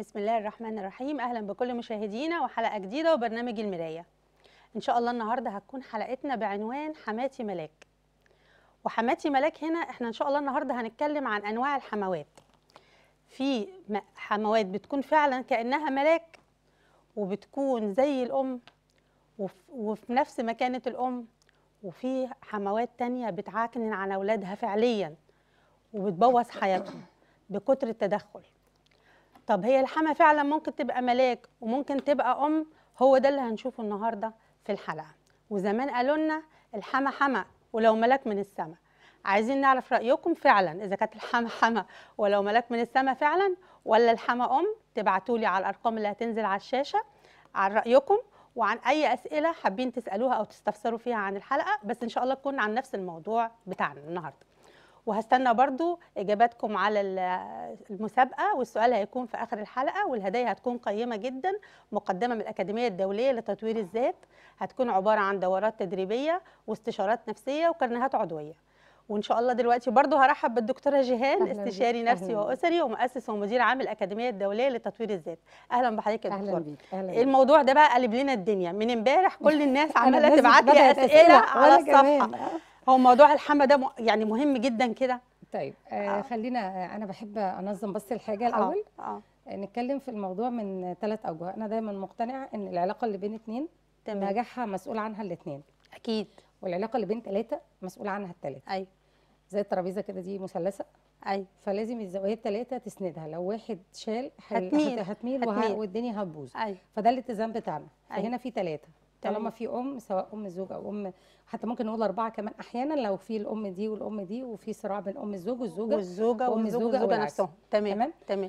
بسم الله الرحمن الرحيم. أهلا بكل مشاهدينا وحلقة جديدة وبرنامج المراية. إن شاء الله النهاردة هتكون حلقتنا بعنوان حماتي ملاك. وحماتي ملاك هنا إحنا إن شاء الله النهاردة هنتكلم عن أنواع الحموات. في حموات بتكون فعلا كأنها ملاك وبتكون زي الأم وفي نفس مكانة الأم، وفي حموات تانية بتعكنن عن أولادها فعليا وبتبوظ حياتهم بكتر التدخل. طب هي الحما فعلا ممكن تبقى ملاك وممكن تبقى أم؟ هو ده اللي هنشوفه النهاردة في الحلقة. وزمان قالوا لنا الحما حما ولو ملاك من السماء. عايزين نعرف رأيكم فعلا إذا كانت الحما حما ولو ملاك من السماء فعلا، ولا الحما أم؟ تبعتولي على الأرقام اللي هتنزل على الشاشة عن رأيكم وعن أي أسئلة حابين تسألوها أو تستفسروا فيها عن الحلقة، بس إن شاء الله تكون عن نفس الموضوع بتاعنا النهاردة. وهستنى برضو إجاباتكم على المسابقة، والسؤال هيكون في آخر الحلقة، والهدايا هتكون قيمة جدا مقدمة من الأكاديمية الدولية لتطوير الذات. هتكون عبارة عن دورات تدريبية واستشارات نفسية وكرنيهات عضوية. وإن شاء الله دلوقتي برضو هرحب بالدكتورة جيهان، استشاري نفسي وأسري ومؤسس ومدير عام الأكاديمية الدولية لتطوير الذات. أهلا بحضرتك يا دكتورة. أهلا بيك. الموضوع ده بقى قلب لنا الدنيا من امبارح، كل الناس عمالة تبعت لي أسئلة على الصفحة. هو موضوع الحما ده يعني مهم جدا كده. طيب خلينا، انا بحب انظم بس الحاجه الاول. نتكلم في الموضوع من 3 اوجه. انا دايما مقتنعه ان العلاقه اللي بين 2 نجاحها مسؤول عنها الاثنين اكيد، والعلاقه اللي بين 3 مسؤول عنها ال3. ايوه، زي الترابيزه كده دي مثلثه. ايوه، فلازم الزوايا ال3 تسندها. لو واحد شال هتميل والدنيا هتبوظ. أيوة. فده الاتزان بتاعنا. أيوة. فهنا في 3 طالما في ام، سواء ام الزوج او ام، حتى ممكن نقول 4 كمان احيانا لو في الام دي والام دي وفي صراع بين ام الزوج والزوجه والزوجه نفسهم. تمام.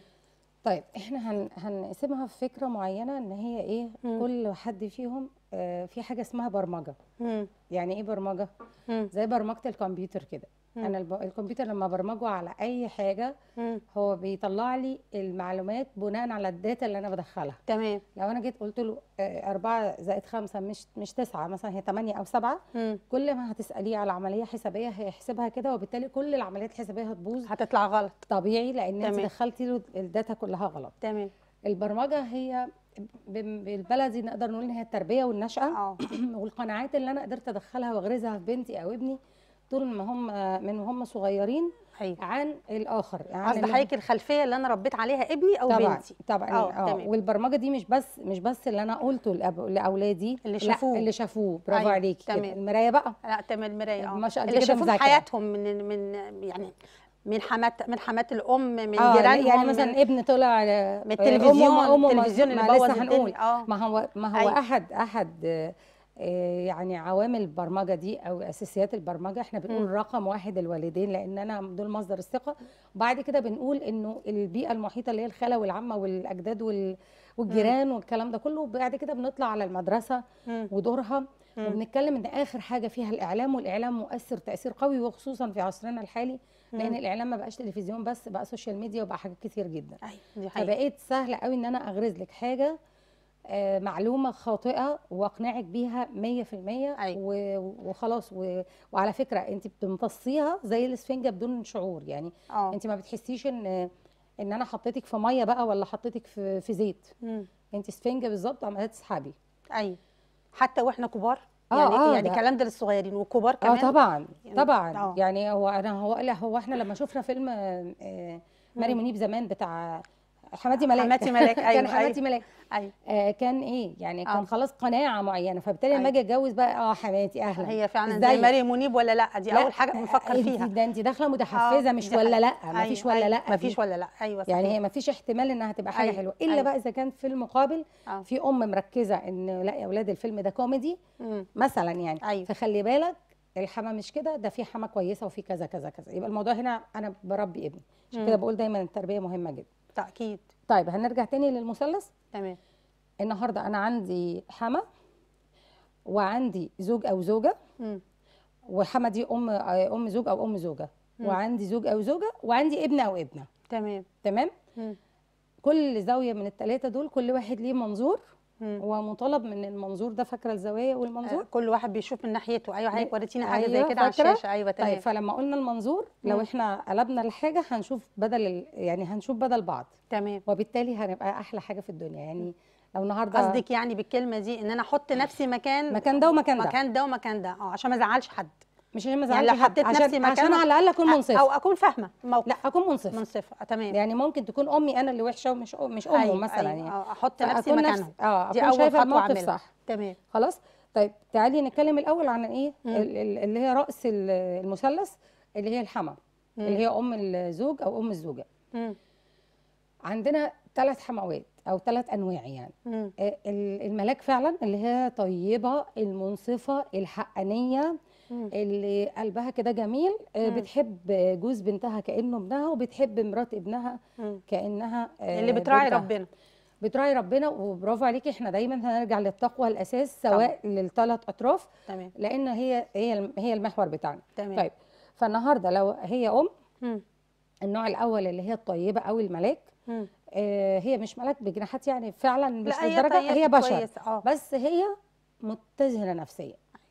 طيب احنا هنقسمها في فكره معينه ان هي ايه. كل حد فيهم في حاجه اسمها برمجه. يعني ايه برمجه؟ زي برمجه الكمبيوتر كده. انا الكمبيوتر لما برمجه على اي حاجه هو بيطلع لي المعلومات بناء على الداتا اللي انا بدخلها. تمام. لو انا جيت قلت له 4 زائد 5 مش 9 مثلا، هي 8 أو 7، كل ما هتساليه على عمليه حسابيه هيحسبها كده، وبالتالي كل العمليات الحسابيه هتبوظ، هتطلع غلط طبيعي، لان انت دخلتي له الداتا كلها غلط. تمام. البرمجه هي بالبلدي نقدر نقول ان هي التربيه والنشأه والقناعات اللي انا قدرت ادخلها واغرزها في بنتي او ابني طول ما هم من وهم صغيرين. أيوة. عن الاخر. يعني قصد حضرتك الخلفيه اللي انا ربيت عليها ابني او طبعًا بنتي. طبعا. والبرمجه دي مش بس اللي انا قلته لاولادي اللي شافوه. برافو عليكي. المرايه بقى. لا تمام، المرايه اللي شافوه في حياتهم من يعني من حمات الام، من جيرانهم. يعني مثلا ابن طلع من التلفزيون اللي بوظ لسه هنقول. ما هو احد يعني عوامل البرمجه دي او اساسيات البرمجه. احنا بنقول رقم 1 الوالدين، لان انا دول مصدر الثقه. وبعد كده بنقول انه البيئه المحيطه اللي هي الخاله والعمه والاجداد والجيران والكلام ده كله. وبعد كده بنطلع على المدرسه ودورها. وبنتكلم ان اخر حاجه فيها الاعلام، والاعلام مؤثر تاثير قوي، وخصوصا في عصرنا الحالي، لان الاعلام ما بقاش تلفزيون بس، بقى سوشيال ميديا وبقى حاجات كتير جدا. فبقيت سهله قوي ان انا اغرز لك حاجه معلومه خاطئه واقنعك بيها 100%. وخلاص. وعلى فكره انت بتمتصيها زي الاسفنجه بدون شعور. يعني انت ما بتحسيش ان انا حطيتك في ميه بقى ولا حطيتك في زيت. انت اسفنجه بالظبط وعماله تسحبي. ايوه، حتى واحنا كبار. يعني الكلام ده للصغيرين والكبار كمان. طبعا. يعني هو احنا لما شفنا فيلم ماري منيب زمان بتاع حماتي ملاك. أيوة. كان حماتي ملاك. أيوة. كان ايه يعني كان خلاص قناعه معينه. فبالتالي لما اجي اتجوز بقى حماتي اهلا. هي فعلا زي ماري منيب ولا لا؟ دي اول حاجه بنفكر فيها. ده انت داخله متحفزه مش ولا لا. مفيش ولا لا. مفيش ولا لا. ايوه صحيح. يعني هي مفيش احتمال انها تبقى حاجه حلوه الا بقى اذا كان في المقابل في ام مركزه ان لا يا اولاد الفيلم ده كوميدي مثلا يعني. فخلي بالك الحما مش كده، ده في حما كويسه وفي كذا كذا كذا. يبقى الموضوع هنا انا بربي ابني. عشان كده بقول دايما التربيه مهمه جدا. تاكيد. طيب هنرجع تاني للمثلث. تمام. النهارده انا عندي حما وعندي زوج او زوجه. وحما دي ام زوج او ام زوجه. وعندي زوج او زوجه وعندي ابن او ابنه. تمام. كل زاويه من ال3 دول كل واحد ليه منظور ومطالب من المنظور ده، فاكره الزوايا والمنظور؟ كل واحد بيشوف من ناحيته. ايوه حضرتك وريتينا حاجه زي أيوة كده على فاكرة؟ الشاشه. ايوه تمام. طيب فلما قلنا المنظور لو احنا قلبنا الحاجه هنشوف بدل يعني هنشوف بدل بعض، تمام. وبالتالي هنبقى احلى حاجه في الدنيا. يعني لو النهارده قصدك يعني بالكلمه دي ان انا احط نفسي مكان ده ومكان ده، مكان ده ومكان ده، عشان ما ازعلش حد. مش عشان ما يعني ازعلش لو حطيت حد، نفسي عشان مكانه على الاقل اكون منصفه، او اكون فاهمه الموقف. لا اكون منصفه. منصفه تمام. يعني ممكن تكون امي انا اللي وحشه ومش امه أيوة مثلا. أيوة. يعني احط نفسي فأكون مكانهم. دي اكون اول شايفه خطوه الموقف اعملها. صح. تمام. خلاص. طيب تعالي نتكلم الاول عن ايه اللي هي راس المثلث، اللي هي الحما، اللي هي ام الزوج او ام الزوجه. عندنا 3 حموات او 3 انواع يعني. الملاك فعلا اللي هي طيبه المنصفه الحقانيه، اللي قلبها كده جميل، بتحب جوز بنتها كانه ابنها، وبتحب مرات ابنها كانها اللي بتراعي بنتها. ربنا. بتراعي ربنا. وبرافو عليكي، احنا دايما هنرجع للتقوى الاساس سواء لل3 اطراف. تمام. لان هي المحور بتاعنا. تمام. طيب فالنهارده لو هي النوع الاول اللي هي الطيبه او الملاك، هي مش ملاك بجناحات يعني، فعلا مش للدرجه، هي بشر بس هي متزنه نفسيا.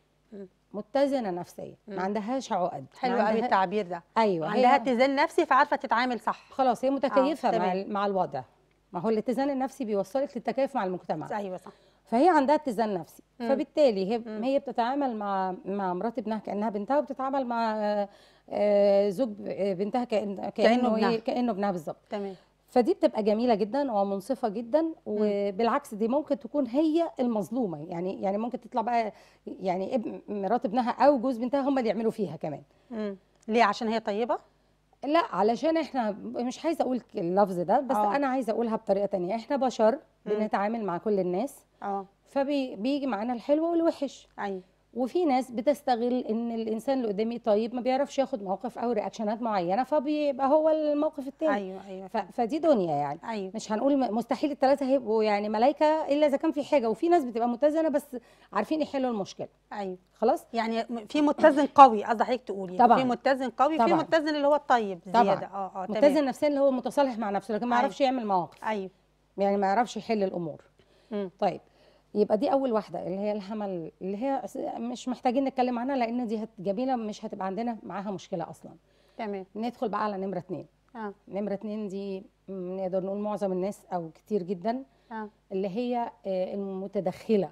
متزنه نفسيا، ما عندهاش عقد. حلو قوي التعبير ده. ايوه، عندها اتزان نفسي فعارفه تتعامل صح. خلاص هي متكيفه مع الوضع. ما هو الاتزان النفسي بيوصلك للتكيف مع المجتمع. ايوه صح. فهي عندها اتزان نفسي. فبالتالي هي بتتعامل مع مرات ابنها كانها بنتها، وبتتعامل مع زوج بنتها كانه ابنها بالظبط. تمام. فدي بتبقى جميله جدا ومنصفه جدا. وبالعكس دي ممكن تكون هي المظلومه، يعني ممكن تطلع بقى يعني مرات ابنها او جوز بنتها هم اللي يعملوا فيها كمان. ليه؟ عشان هي طيبه؟ لا، علشان احنا مش عايزه اقول اللفظ ده، بس انا عايزه اقولها بطريقه تانية. احنا بشر بنتعامل مع كل الناس، فبيجي معانا الحلو والوحش. ايوه. وفي ناس بتستغل ان الانسان اللي قدامي طيب، ما بيعرفش ياخد موقف او رياكشنات معينه، فبيبقى هو الموقف التاني. ايوه. فدي دنيا يعني. أيوة. مش هنقول مستحيل ال3 هيبقوا يعني ملايكه الا اذا كان في حاجه. وفي ناس بتبقى متزنه بس عارفين يحلوا المشكله. ايوه. خلاص. يعني في متزن قوي، قصدي حضرتك تقولي طبعا. في متزن قوي، في متزن اللي هو الطيب زياده. طبعا. متزن نفسيا اللي هو متصالح مع نفسه، لكن ما يعرفش يعمل مواقف. ايوه. يعني ما يعرفش يحل الامور. طيب يبقى دي اول واحده اللي هي الحمل، اللي هي مش محتاجين نتكلم عنها لان دي جميله، مش هتبقى عندنا معاها مشكله اصلا. تمام. ندخل بقى على نمره 2. نمره 2 دي نقدر نقول معظم الناس او كتير جدا اللي هي المتدخله.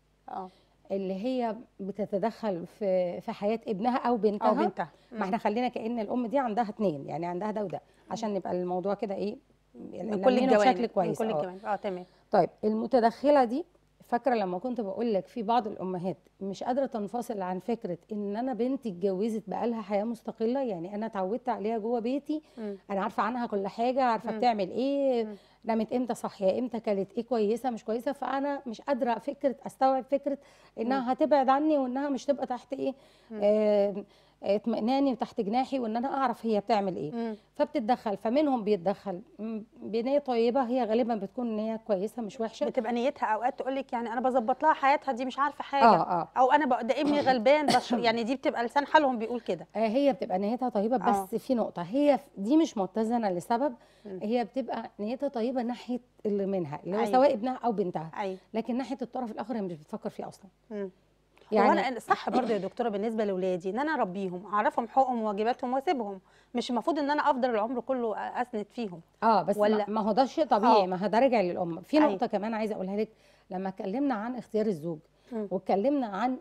اللي هي بتتدخل في حياه ابنها او بنتها. ما احنا خلينا كأن الام دي عندها 2، يعني عندها ده وده، عشان نبقى الموضوع كده ايه من كل الجوانب بشكل كويس. من كل الجوانب. تمام. طيب المتدخله دي، فاكره لما كنت بقول لك في بعض الامهات مش قادره تنفصل عن فكره ان انا بنتي اتجوزت بقى لها حياه مستقله، يعني انا اتعودت عليها جوه بيتي، انا عارفه عنها كل حاجه، عارفه بتعمل ايه، نامت امتى، صاحيه امتى، كانت ايه، كويسه مش كويسه، فانا مش قادره استوعب فكره انها هتبعد عني، وانها مش تبقى تحت ايه اطمئناني وتحت جناحي، وان انا اعرف هي بتعمل ايه. فبتتدخل. فمنهم بيتدخل بنيه طيبه، هي غالبا بتكون نيه كويسه مش وحشه، بتبقى نيتها اوقات تقول لك يعني انا بظبط لها حياتها، دي مش عارفه حاجه. او انا ده ابني غلبان يعني دي بتبقى لسان حالهم بيقول كده. هي بتبقى نيتها طيبه، بس في نقطه، هي دي مش متزنه لسبب. هي بتبقى نيتها طيبه ناحيه اللي منها، اللي هو سواء ابنها او بنتها. لكن ناحيه الطرف الاخر هي مش بتفكر فيه اصلا. يعني وانا صح برضه يا دكتوره بالنسبه لاولادي ان انا اربيهم، اعرفهم حقوقهم وواجباتهم واسيبهم، مش المفروض ان انا افضل العمر كله اسند فيهم. بس ما هو ده شيء طبيعي. ما هو ده راجع للام. في نقطه كمان عايزه اقولها لك. لما اتكلمنا عن اختيار الزوج واتكلمنا عن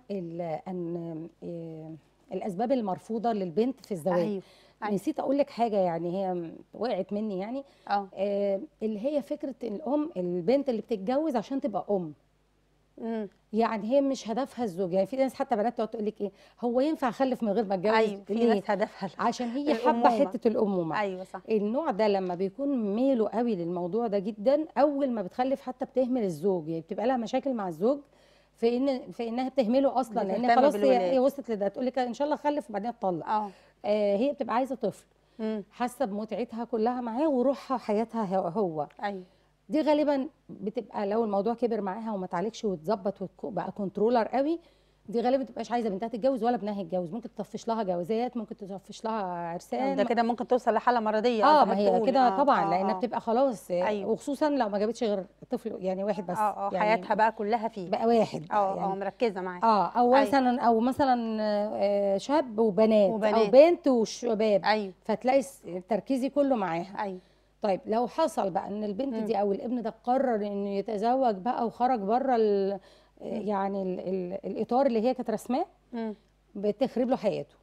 الاسباب المرفوضه للبنت في الزواج، نسيت اقول لك حاجه، يعني هي وقعت مني يعني. اللي هي فكره البنت اللي بتتجوز عشان تبقى ام. يعني هي مش هدفها الزوج. يعني في ناس حتى بنات تقعد تقول لك ايه، هو ينفع اخلف من غير ما اتجوز؟ ايوه، في ناس هدفها عشان هي حابه حته الامومه. ايوه صح. النوع ده لما بيكون ميله قوي للموضوع ده جدا، اول ما بتخلف حتى بتهمل الزوج، يعني بتبقى لها مشاكل مع الزوج في انها بتهمله اصلا، لان خلاص هي وصلت لده، تقول لك ان شاء الله اخلف وبعدين اطلق. هي بتبقى عايزه طفل، حاسه بمتعتها كلها معاه وروحها حياتها هو. ايوه. دي غالبا بتبقى لو الموضوع كبر معاها وما تعالجش واتظبط وبقى كنترولر قوي، دي غالبا ما بتبقاش عايزه بنتها تتجوز ولا ابنها يتجوز، ممكن تطفش لها جوازات، ممكن تطفش لها عرسان. ده كده ممكن توصل لحاله مرضيه اه، زي ما ما هي بتقولي. كده طبعا، لانها بتبقى خلاص ايوه. وخصوصا لو ما جابتش غير طفل يعني واحد بس، يعني حياتها بقى كلها فيه بقى واحد بقى يعني. مركزه معاه. او أيوة. مثلا شاب وبنات او وبنات. بنت وشباب. ايوه. فتلاقي تركيزي كله معاها. ايوه. طيب لو حصل بقى ان البنت دي او الابن ده قرر انه يتزوج بقى وخرج بره يعني الاطار اللي هي كانت رسماه، بتخرب له حياته.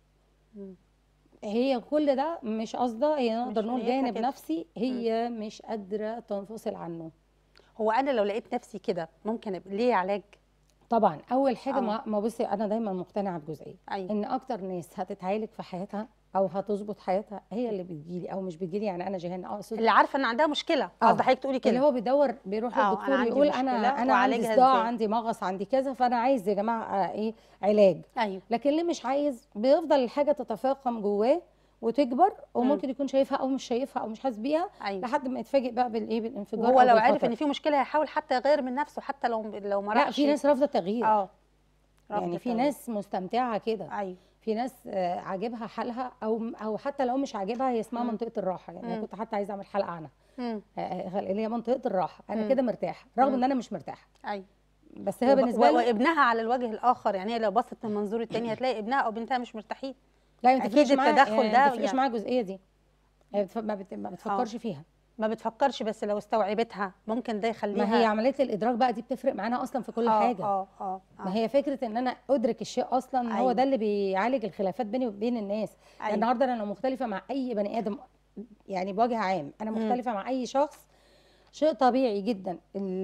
هي كل ده مش قصده، هي نقدر نقول جانب نفسي، هي مش قادره تنفصل عنه. هو انا لو لقيت نفسي كده ممكن ليه علاج؟ طبعا اول حاجه ما بصي، انا دايما مقتنعه بجزئيه. أيوة. ان اكتر ناس هتتعالج في حياتها او هتظبط حياتها هي اللي بتجيلي او مش بتجيلي، يعني انا جيهان اقصد اللي عارفه ان عندها مشكله. قصدي حضرتك تقولي كده، اللي هو بيروح للدكتور يقول انا عندي صداع، عندي مغص، عندي كذا، فانا عايز يا جماعه ايه علاج. أيوة. لكن اللي مش عايز بيفضل الحاجه تتفاقم جواه وتكبر، وممكن يكون شايفها او مش شايفها او مش حاسس بيها. أيوة. لحد ما يتفاجئ بقى بالانفجار. وهو لو عرف ان في مشكله هيحاول حتى يغير من نفسه، حتى لو ما راحش. لا، في ناس رافضه التغيير. يعني في التغيير. ناس مستمتعه كده. أيوة. في ناس عاجبها حالها، او حتى لو مش عاجبها، هي اسمها منطقه الراحه. يعني انا كنت حتى عايزه اعمل حلقه عنها، اللي هي منطقه الراحه. انا كده مرتاحه رغم ان انا مش مرتاحه. ايوه. بس هي بالنسبه لي وابنها على الوجه الاخر، يعني هي لو بصت من المنظور الثاني هتلاقي ابنها او بنتها مش مرتاحين. لا، ما تفرقش معاها التدخل ده، ما تفرقش معاها الجزئيه دي. هي ما بتفكرش فيها. ما بتفكرش، بس لو استوعبتها ممكن ده يخليها. ما هي عمليه الادراك بقى دي بتفرق معانا اصلا في كل حاجه. ما هي فكره ان انا ادرك الشيء اصلا. أيوة. هو ده اللي بيعالج الخلافات بيني وبين الناس. أيوة. النهارده انا لو مختلفه مع اي بني ادم، يعني بوجه عام انا مختلفه مع اي شخص، شيء طبيعي جدا.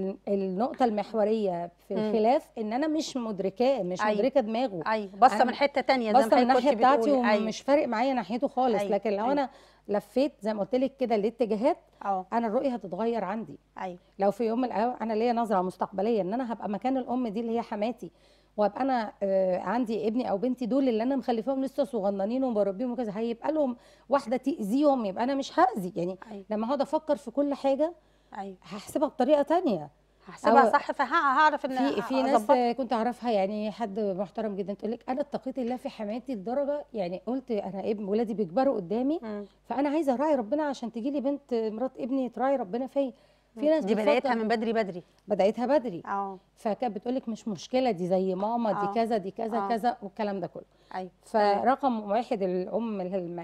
النقطه المحوريه في الخلاف ان انا مش مدركاه، مش مدركه دماغه. ايوه، بصه من حته ثانيه، بصه من الناحيه بتاعتي ومش فارق معايا ناحيته خالص. أيوة. لكن لو انا لفيت زي ما قلت لك كده الاتجاهات، انا الرؤيه هتتغير عندي. أيوة. لو في يوم من الايام انا ليا نظره مستقبليه ان انا هبقى مكان الام دي اللي هي حماتي، وابقى انا عندي ابني او بنتي دول اللي انا مخلفاهم لسه صغننين وبربيهم وكذا، هيبقى لهم واحده تاذيهم، يبقى انا مش هاذي يعني. أيوة. لما هقعد افكر في كل حاجه، أيوة، هحسبها بطريقه ثانيه، هحسبها صح، فهعرف ان في ناس كنت اعرفها، يعني حد محترم جدا تقول لك انا اتقيت الله في حماتي لدرجه، يعني قلت انا ولادي بيكبروا قدامي، فانا عايزه اراعي ربنا عشان تجي لي بنت مرات ابني تراعي ربنا فيا. في ناس دي بدايتها من بدري. بدايتها بدري. فكانت بتقول لك مش مشكله، دي زي ماما، دي كذا، دي كذا كذا، والكلام ده كله. أيوة. فرقم واحد الام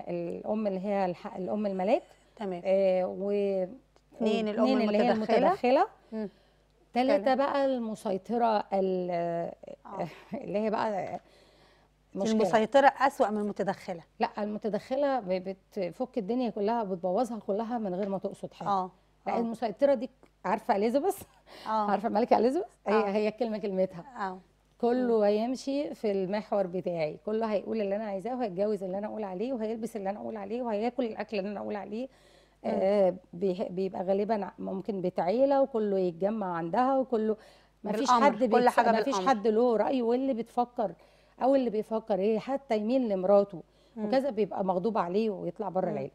اللي هي الام الملاك. تمام. واثنين الام اللي هي المتدخله. 3 بقى المسيطره اللي هي بقى مشكلة. المسيطره اسوأ من المتدخله. لا، المتدخله بتفك الدنيا كلها، بتبوظها كلها من غير ما تقصد حاجه. لا، المسيطره دي عارفه اليزابيث؟ عارفه الملكه اليزابيث؟ هي كلمتها. كله هيمشي في المحور بتاعي، كله هيقول اللي انا عايزاه، وهيتجوز اللي انا اقول عليه، وهيلبس اللي انا اقول عليه، وهياكل الاكل اللي انا اقول عليه. بيبقى غالبا ممكن بيت عيله وكله يتجمع عندها، وكله ما فيش حد له راي، واللي بتفكر او اللي بيفكر ايه حتى يميل لمراته وكذا بيبقى مغضوب عليه ويطلع بره العيله.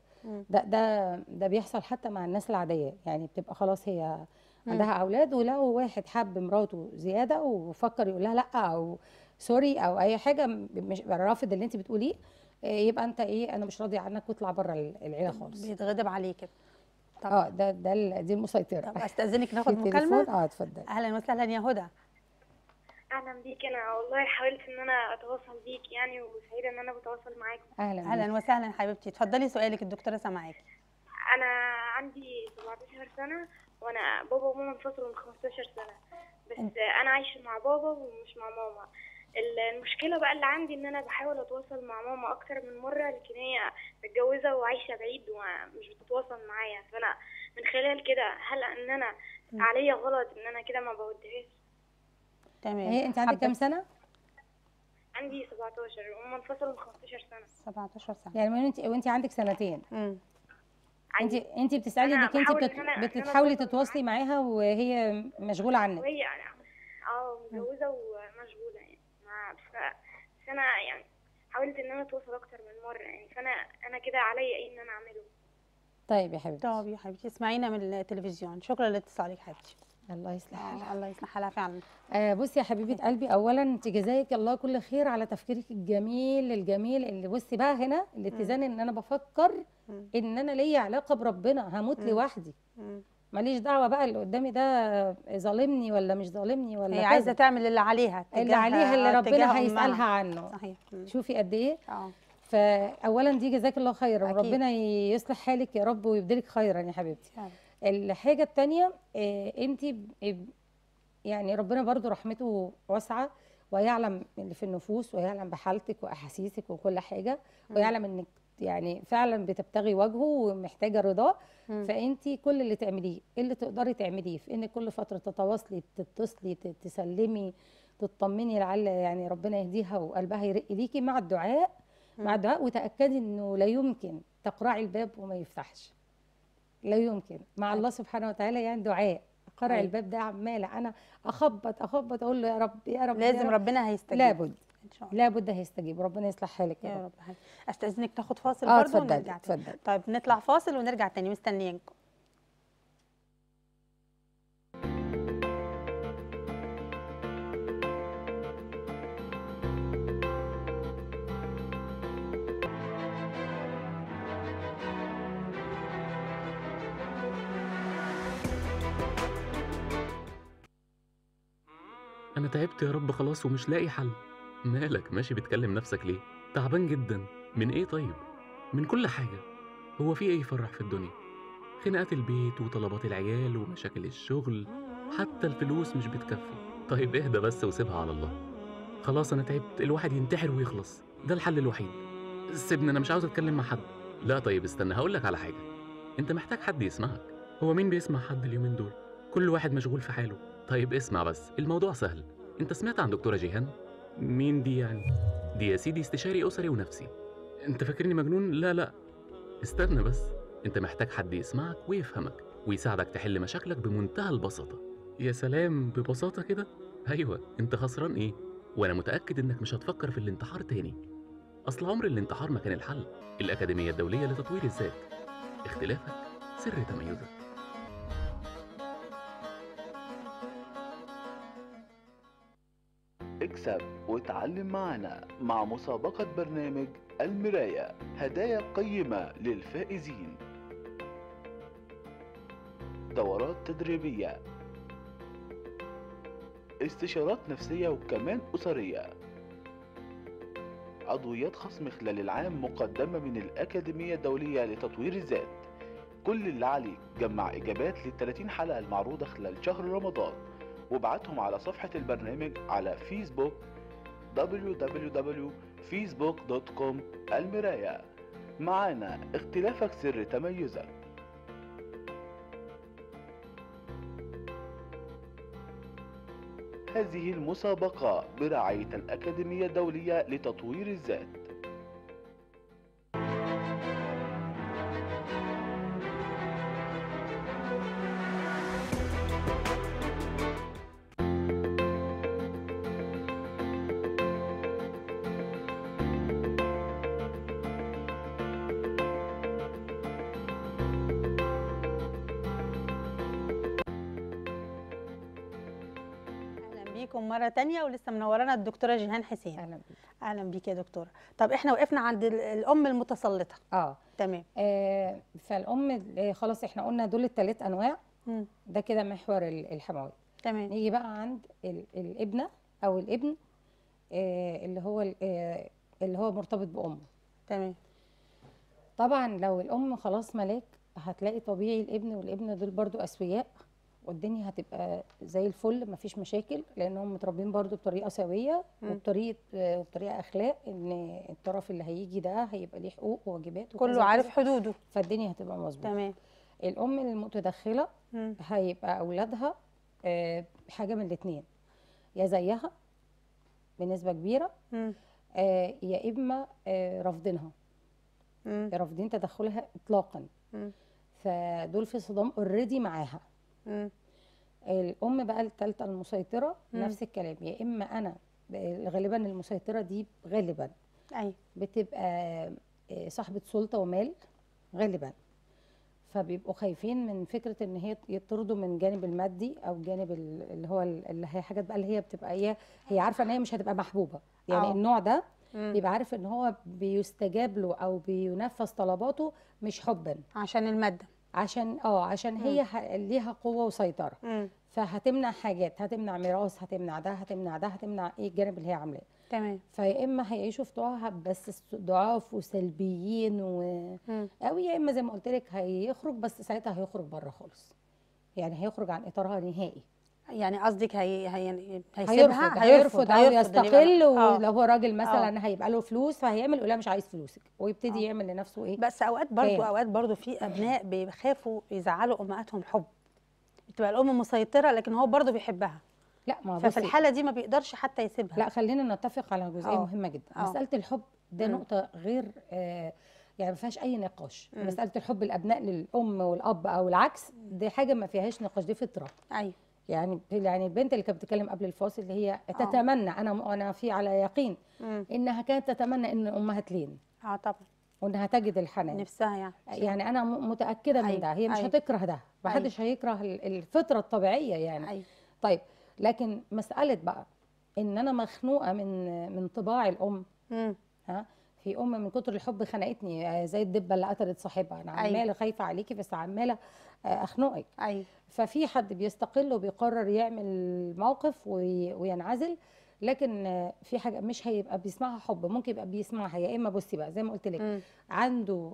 ده بيحصل حتى مع الناس العاديه، يعني بتبقى خلاص هي عندها اولاد، ولو واحد حب مراته زياده وفكر يقول لها لا او سوري او اي حاجه، مش رافض اللي انت بتقوليه، يبقى انت ايه، انا مش راضي عنك واطلع بره العيله خالص. بيتغضب عليه كده. طب دي المسيطره. طب استاذنك ناخد مكالمه. اتفضلي. اهلا وسهلا يا هدى. اهلا بيك. انا والله حاولت ان انا اتواصل بيك يعني، وسعيده ان انا بتواصل معاكم. اهلا وسهلا حبيبتي، اتفضلي سؤالك، الدكتوره سامعاكي. انا عندي 17 سنه، وانا بابا وماما انفصلوا من 15 سنه، بس انا عايشه مع بابا ومش مع ماما. المشكله بقى اللي عندي ان انا بحاول اتواصل مع ماما اكتر من مره، لكن هي متجوزه وعايشه بعيد ومش بتتواصل معايا. فانا من خلال كده، هل ان انا عليا غلط ان انا كده ما بودهاش؟ تمام. هي انت عندك كام سنه؟ عندي 17 وهم انفصلوا من 15 سنه. 17 سنه يعني وانت عندك سنتين. انت بتسالي انك انت بتحاولي تتواصلي معاها وهي مشغوله عنك. وهي متجوزه ومشغوله يعني. بس انا يعني حاولت ان انا اتواصل اكتر من مره يعني، فانا كده عليا ايه ان انا اعمله؟ طيب يا حبيبتي. اسمعينا من التلفزيون. شكرا لاتصالك حبيبتي. الله يصلح حالها. الله يصلح حالها فعلا. بصي يا حبيبه قلبي، اولا انت جزاك الله كل خير على تفكيرك الجميل الجميل. اللي بصي بقى هنا الاتزان، ان انا بفكر ان انا ليا علاقه بربنا، هموت لوحدي، ماليش دعوه بقى اللي قدامي ده ظالمني ولا مش ظالمني ولا هي عايزه تعمل اللي عليها اللي ربنا تجاه هيسالها أمها. عنه. صحيح. شوفي قد ايه. اه فاولا دي جزاك الله خيرا، أكيد. وربنا يصلح حالك يا رب ويبدلك خيرا يا حبيبتي. فعلا. الحاجه الثانيه، انت يعني ربنا برضو رحمته واسعه، ويعلم اللي في النفوس، ويعلم بحالتك واحاسيسك وكل حاجه، ويعلم انك يعني فعلا بتبتغي وجهه ومحتاجه رضاه. فانت كل اللي تعمليه، اللي تقدري تعمليه، في ان كل فتره تتواصلي، تتصلي، تسلمي، تطمني، لعل يعني ربنا يهديها وقلبها يرق ليكي، مع الدعاء. مع الدعاء، وتاكدي انه لا يمكن تقرعي الباب وما يفتحش، لا يمكن مع الله سبحانه وتعالى. يعني دعاء قرع الباب ده عماله انا اخبط اقول له يا رب يا رب، لازم يا رب. ربنا هيستجيب. لابد ان شاء الله، لابد هيستجيب. ربنا يصلح حالك يا يا رب. رب. استاذنك ناخد فاصل برضه اتفضلي ونرجع تاني. اتفضلي. طيب نطلع فاصل ونرجع تاني، مستنيينكم. أنا تعبت يا رب خلاص ومش لاقي حل. مالك ماشي بتكلم نفسك ليه؟ تعبان جدا. من إيه طيب؟ من كل حاجة. هو في إيه يفرح في الدنيا؟ خناقات البيت وطلبات العيال ومشاكل الشغل، حتى الفلوس مش بتكفي. طيب اهدى بس وسيبها على الله. خلاص أنا تعبت، الواحد ينتحر ويخلص، ده الحل الوحيد. سيبني أنا مش عاوز أتكلم مع حد. لا طيب استنى هقولك على حاجة. أنت محتاج حد يسمعك. هو مين بيسمع حد اليومين دول؟ كل واحد مشغول في حاله. طيب اسمع بس، الموضوع سهل. انت سمعت عن دكتورة جيهان؟ مين دي يعني؟ دي يا سيدي استشاري أسري ونفسي. انت فاكرني مجنون؟ لا استنى بس. انت محتاج حد يسمعك ويفهمك ويساعدك تحل مشاكلك بمنتهى البساطة. يا سلام، ببساطة كده؟ ايوه، انت خسران ايه؟ وانا متأكد انك مش هتفكر في الانتحار تاني. اصل عمر الانتحار ما كان الحل. الأكاديمية الدولية لتطوير الذات. اختلافك سر تميزك. اكسب واتعلم معنا مع مسابقة برنامج المراية، هدايا قيمة للفائزين، دورات تدريبية، استشارات نفسية وكمان أسرية، عضويات خصم خلال العام مقدمة من الأكاديمية الدولية لتطوير الذات. كل اللي عليك جمع إجابات لل30 حلقة المعروضة خلال شهر رمضان، وابعتهم على صفحة البرنامج على فيسبوك www.facebook.com المراية. معانا اختلافك سر تميزك. هذه المسابقة برعاية الأكاديمية الدولية لتطوير الذات. بيكم مرة تانية، ولسه منورانا الدكتورة جيهان حسين. اهلا بيك. اهلا بيك يا دكتورة. طب احنا وقفنا عند الام المتسلطة. تمام. فالام خلاص احنا قلنا دول ال3 انواع. ده كده محور الحموات. تمام. نيجي بقى عند الابنة او الابن، اللي هو مرتبط بامه. تمام. طبعا لو الام خلاص ملاك، هتلاقي طبيعي الابن والابنه دول برضو اسوياء، والدنيا هتبقى زي الفل، مفيش مشاكل، لانهم متربيين برضو بطريقه سويه وبطريقه اخلاق، ان الطرف اللي هيجي ده هيبقى ليه حقوق وواجبات كله عارف حدوده، فالدنيا هتبقى مظبوطه. تمام. الام المتدخله هيبقى اولادها حاجه من الاثنين، يا زيها بنسبه كبيره، يا اما رافضينها، رافضين تدخلها اطلاقا. فدول في صدام اوريدي معاها. الام بقى الثالثه المسيطره نفس الكلام، يا اما انا غالبا المسيطره دي غالبا ايوه بتبقى صاحبه سلطه ومال غالبا، فبيبقوا خايفين من فكره ان هي يطردوا من الجانب المادي او الجانب اللي هو اللي هي حاجات بقى اللي هي بتبقى هي عارفه ان هي مش هتبقى محبوبه، يعني النوع ده بيبقى عارف ان هو بيستجاب له او بينفذ طلباته مش حبا عشان الماده. عشان هي ليها قوه وسيطره. فهتمنع حاجات، هتمنع ميراث، هتمنع ده، هتمنع ده، هتمنع ايه الجانب اللي هي عاملاه. تمام. فيا اما هيعيشوا في ضعف بس ضعاف وسلبيين او يا اما زي ما قلت لك هيخرج، بس ساعتها هيخرج بره خالص، يعني هيخرج عن اطارها نهائي. يعني قصدك هيسيبها، هيرفض او يستقل، ولو هو راجل مثلا هيبقى له فلوس فهيعمل يقول لها مش عايز فلوسك، ويبتدي يعمل لنفسه ايه. بس اوقات برضو في ابناء بيخافوا يزعلوا امهاتهم حب، بتبقى الام مسيطره لكن هو برضو بيحبها. لا، ما ففي الحاله دي ما بيقدرش حتى يسيبها. لا، خلينا نتفق على جزئيه مهمه جدا. مساله الحب ده نقطه غير يعني ما فيهاش اي نقاش. مساله الحب الابناء للام والاب او العكس دي حاجه ما فيهاش نقاش، دي فطره. ايوه. يعني البنت اللي كانت بتتكلم قبل الفاصل اللي هي تتمنى، انا في على يقين انها كانت تتمنى ان امها تلين. طبعا. وانها تجد الحنان نفسها يعني انا متاكده من ده. هي مش هتكره ده، ما حدش هيكره الفطره الطبيعيه يعني. طيب، لكن مساله بقى ان انا مخنوقه من طباع الام. في ام من كتر الحب خنقتني زي الدبه اللي قتلت صاحبها. انا عماله خايفه عليكي بس عماله اخنقك. ففي حد بيستقل وبيقرر يعمل موقف وينعزل، لكن في حاجه مش هيبقى بيسمعها حب، ممكن يبقى بيسمعها يا اما بصي بقى زي ما قلت لك عنده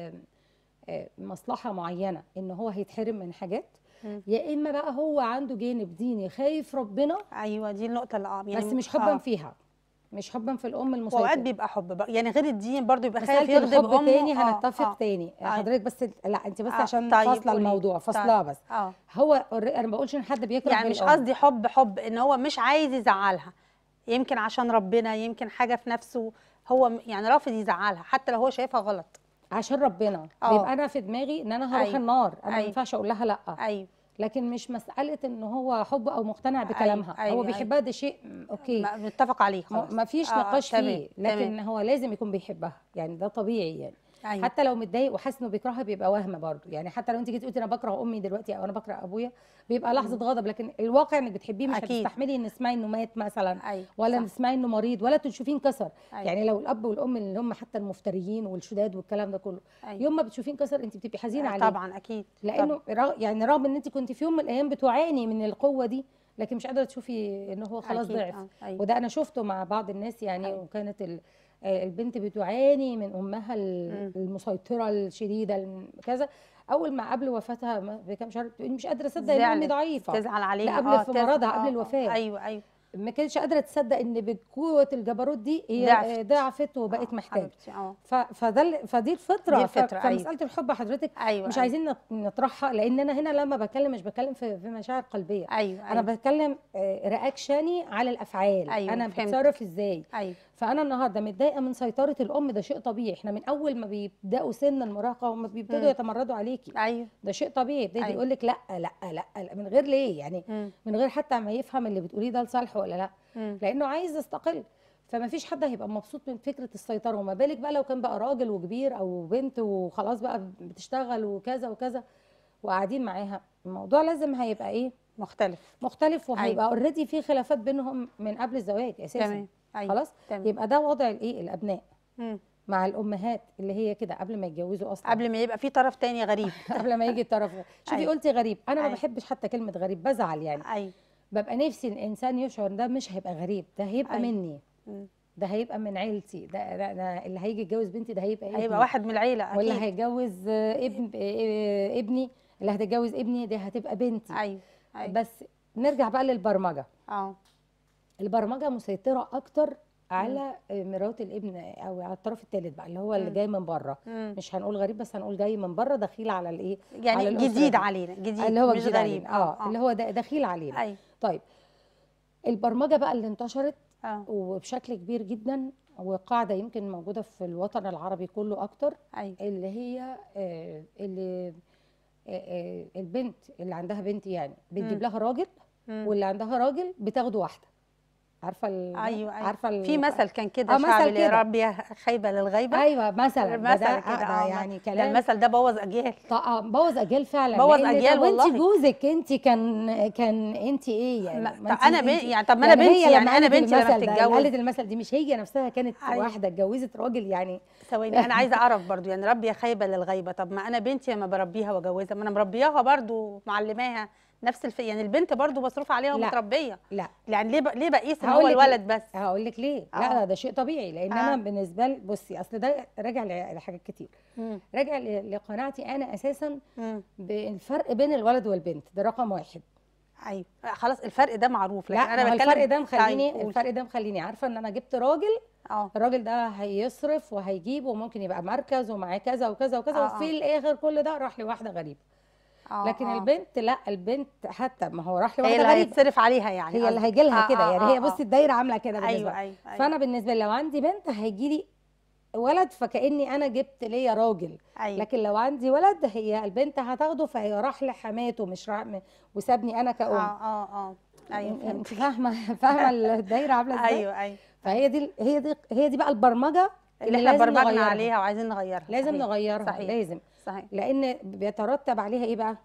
مصلحه معينه ان هو هيتحرم من حاجات، يا اما بقى هو عنده جانب ديني خايف ربنا. ايوه، دي النقطه اللي يعني بس مش حبا فيها، مش حبا في الام المسيطره. واوقات بيبقى حب بقى يعني غير الدين برضو يبقى خايف يغضب امه. تاني هنتفق تاني حضرتك. بس لا انت بس عشان فاصله الموضوع فاصلها بس. هو انا ما بقولش ان حد بيكره يعني مش قصدي حب ان هو مش عايز يزعلها، يمكن عشان ربنا، يمكن حاجه في نفسه هو يعني رافض يزعلها حتى لو هو شايفها غلط عشان ربنا. بيبقى انا في دماغي ان انا هروح النار، انا ما ينفعش اقول لها لا. لكن مش مساله ان هو حب او مقتنع بكلامها. هو بيحبها، ده شيء اوكي متفق عليه خلاص، ما فيش نقاش فيه. لكن هو لازم يكون بيحبها، يعني ده طبيعي يعني. حتى لو متضايق وحاسس انه بيكرهها بيبقى وهم برضه. يعني حتى لو انت جيتي قلتي انا بكره امي دلوقتي او انا بكره ابويا، بيبقى لحظه غضب، لكن الواقع انك بتحبيه. مش هتستحملي ان تسمعي انه مات مثلا، ولا تسمعي انه مريض، ولا تشوفيه انكسر. يعني لو الاب والام اللي هم حتى المفتريين والشداد والكلام ده كله، يوم ما بتشوفيه انكسر انت بتبقي حزينه عليه. طبعا اكيد. لانه يعني رغم ان انت كنت في يوم من الايام بتعاني من القوه دي، لكن مش قادره تشوفي ان هو خلاص ضعف. وده انا شفته مع بعض الناس يعني. وكانت البنت بتعاني من امها المسيطره الشديده كذا. اول ما قبل وفاتها بكام شهر تقولي مش قادره اصدق ان امي ضعيفه، تزعل عليها. قبل في مرضها قبل الوفاه. ايوه ما كانتش قادره تصدق ان بقوه الجبروت دي هي ضعفت وبقت محتاجه. فدي الفطره. فمساله الحب حضرتك مش عايزين نطرحها، لان انا هنا لما بتكلم مش بتكلم في مشاعر قلبيه. انا بتكلم رياكشني على الافعال. انا بتصرف ازاي. فانا النهارده متضايقه من سيطره الام، ده شيء طبيعي. احنا من اول ما بيبداوا سن المراهقه هم بيبتدوا يتمردوا عليكي. ده شيء طبيعي. يبتدي يقول لك لا لا لا لا من غير ليه يعني. من غير حتى ما يفهم اللي بتقوليه ده لصالحه ولا لا. لانه عايز يستقل. فما فيش حد هيبقى مبسوط من فكره السيطره. وما بالك بقى لو كان بقى راجل وكبير او بنت وخلاص بقى بتشتغل وكذا وكذا وقاعدين معاها، الموضوع لازم هيبقى ايه مختلف. وهيبقى اوريدي في خلافات بينهم من قبل الزواج اساسا. خلاص. يبقى ده وضع الابناء مع الامهات اللي هي كده قبل ما يتجوزوا اصلا، قبل ما يبقى في طرف تاني غريب. قبل ما يجي الطرف. شوفي قلتي غريب، انا ما بحبش حتى كلمه غريب، بزعل يعني. ببقى نفسي الانسان يشعر ده مش هيبقى غريب، ده هيبقى مني. ده هيبقى من عيلتي. ده اللي هيجي يتجوز بنتي ده هيبقى واحد من العيله اكيد. واللي هيتجوز ابني، اللي هتتجوز ابني دي هتبقى بنتي. بس نرجع بقى للبرمجه. البرمجه مسيطره اكتر على مرات الابن او على الطرف الثالث بقى اللي هو اللي جاي من بره. مش هنقول غريب بس هنقول جاي من بره، دخيل على الايه، يعني على جديد علينا، جديد اللي هو مش غريب. اللي هو دخيل علينا. طيب البرمجه بقى اللي انتشرت وبشكل كبير جدا، وقاعده يمكن موجوده في الوطن العربي كله اكتر. اللي هي اللي البنت اللي عندها بنت يعني بتجيب لها راجل، واللي عندها راجل بتاخده واحده. عارفه ايوه ايوه عارفه في مثل كان كده مثل شعبي كده. ربي يا خيبه للغيبه. ايوه مثلا مثل ده كده يعني ده كلام المثل ده بوظ اجيال. بوظ اجيال فعلا. بوظ لان اجيال طب وانت والله. جوزك انت كان انت ايه يعني؟ ما طب انت انا يعني طب ما انا يعني هي بنتي، يعني لما انا قالت بنتي لما المثل ده، اللي بتتجوز. قالت المثل دي مش هي نفسها كانت أيوة. واحده اتجوزت راجل يعني؟ ثواني انا عايزه اعرف برضو، يعني ربي يا خايبه للغيبه، طب ما انا بنتي لما بربيها واجوزها ما انا مربياها برضو معلماها نفس يعني البنت برضو مصروف عليها لا ومتربيه. لا يعني ليه بقيس ان هو هقول لك الولد بس؟ هقول لك ليه. لا ده شيء طبيعي، لان انا بالنسبه لي بصي اصل ده راجع لحاجات كتير. راجع لقناعتي انا اساسا بالفرق بين الولد والبنت، ده رقم واحد. ايوه خلاص الفرق ده معروف، لكن لا انا بتكلم الفرق ده مخليني عارفه ان انا جبت راجل. الراجل ده هيصرف وهيجيب وممكن يبقى مركز ومعاه كذا وكذا وكذا، وفي الاخر كل ده راح لواحده غريبه. لكن البنت لا، البنت حتى ما هو راح لواحده غريبه، هي اللي هيتصرف عليها يعني، هي اللي هيجي لها كده يعني. هي بصي الدايره عامله كده بالنسبه أيوة. فانا بالنسبه لي لو عندي بنت هيجي لي ولد فكاني انا جبت ليا راجل. لكن لو عندي ولد هي البنت هتاخده فهي راح لحماته مش راح وسابني انا كأم. ايوه انت فاهمه الدايره عامله ازاي؟ ايوه هي دي بقى البرمجه اللي احنا برمجنا عليها وعايزين نغيرها. لازم نغيرها. صحيح. لازم. صحيح. لان بيترتب عليها ايه بقى؟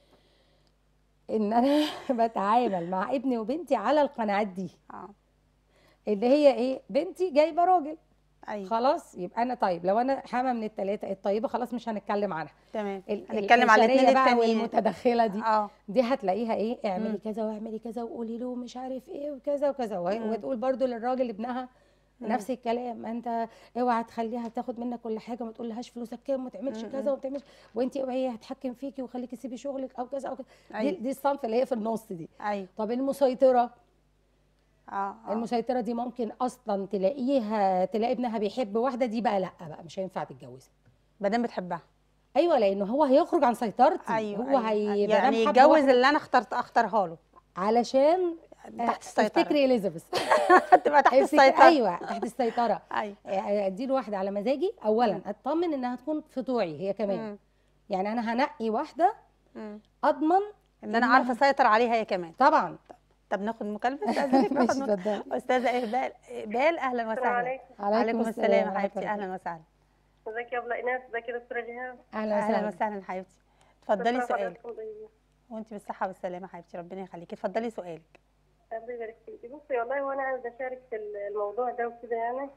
ان انا بتعامل مع ابني وبنتي على القناعات دي. اللي هي ايه؟ بنتي جايبه راجل. أيوة. خلاص يبقى انا طيب لو انا حامه من الثلاثه الطيبه خلاص مش هنتكلم عنها. تمام. هنتكلم على الاثنين التانيين. المتدخله دي دي هتلاقيها ايه؟ اعملي كذا واعملي كذا وقولي له مش عارف ايه وكذا وكذا، وتقول برضو للراجل ابنها نفس الكلام. انت اوعى تخليها تاخد منك كل حاجه، ما تقولهاش فلوسك كام وما تعملش كذا وما تعملش، وانت اوعي هتحكم فيكي وخليكي تسيبي شغلك او كذا او كذا. أيوة. دي الصنف اللي هي في النص دي. أيوة. طب المسيطره المسيطره دي ممكن اصلا تلاقي ابنها بيحب واحده، دي بقى لا بقى مش هينفع تتجوزها ما دام بتحبها. ايوه لانه هو هيخرج عن سيطرتي. أيوة. هو هيبقى يعني يتجوز اللي انا اختارها له علشان تحت السيطره. تفتكري اليزابيث تبقى تحت السيطره. ايوه تحت السيطره. ايوه اديله واحده على مزاجي اولا، اطمن انها تكون في طوعي هي كمان. يعني انا هنقي واحده اضمن ان انا عارفه اسيطر عليها هي كمان. طبعا. طب ناخد مكالمه. استاذه اقبال اهلا وسهلا. عليكم السلام يا حبيبتي، اهلا وسهلا. ازيك يا ابله ايناس؟ ازيك يا دكتوره جيهان؟ اهلا وسهلا حبيبتي. اتفضلي سؤالك. وانت بالصحه والسلامه حبيبتي، ربنا يخليكي. اتفضلي سؤالك. الله يبارك فيكي. بصي والله وانا عايزه اشارك في الموضوع ده وكده،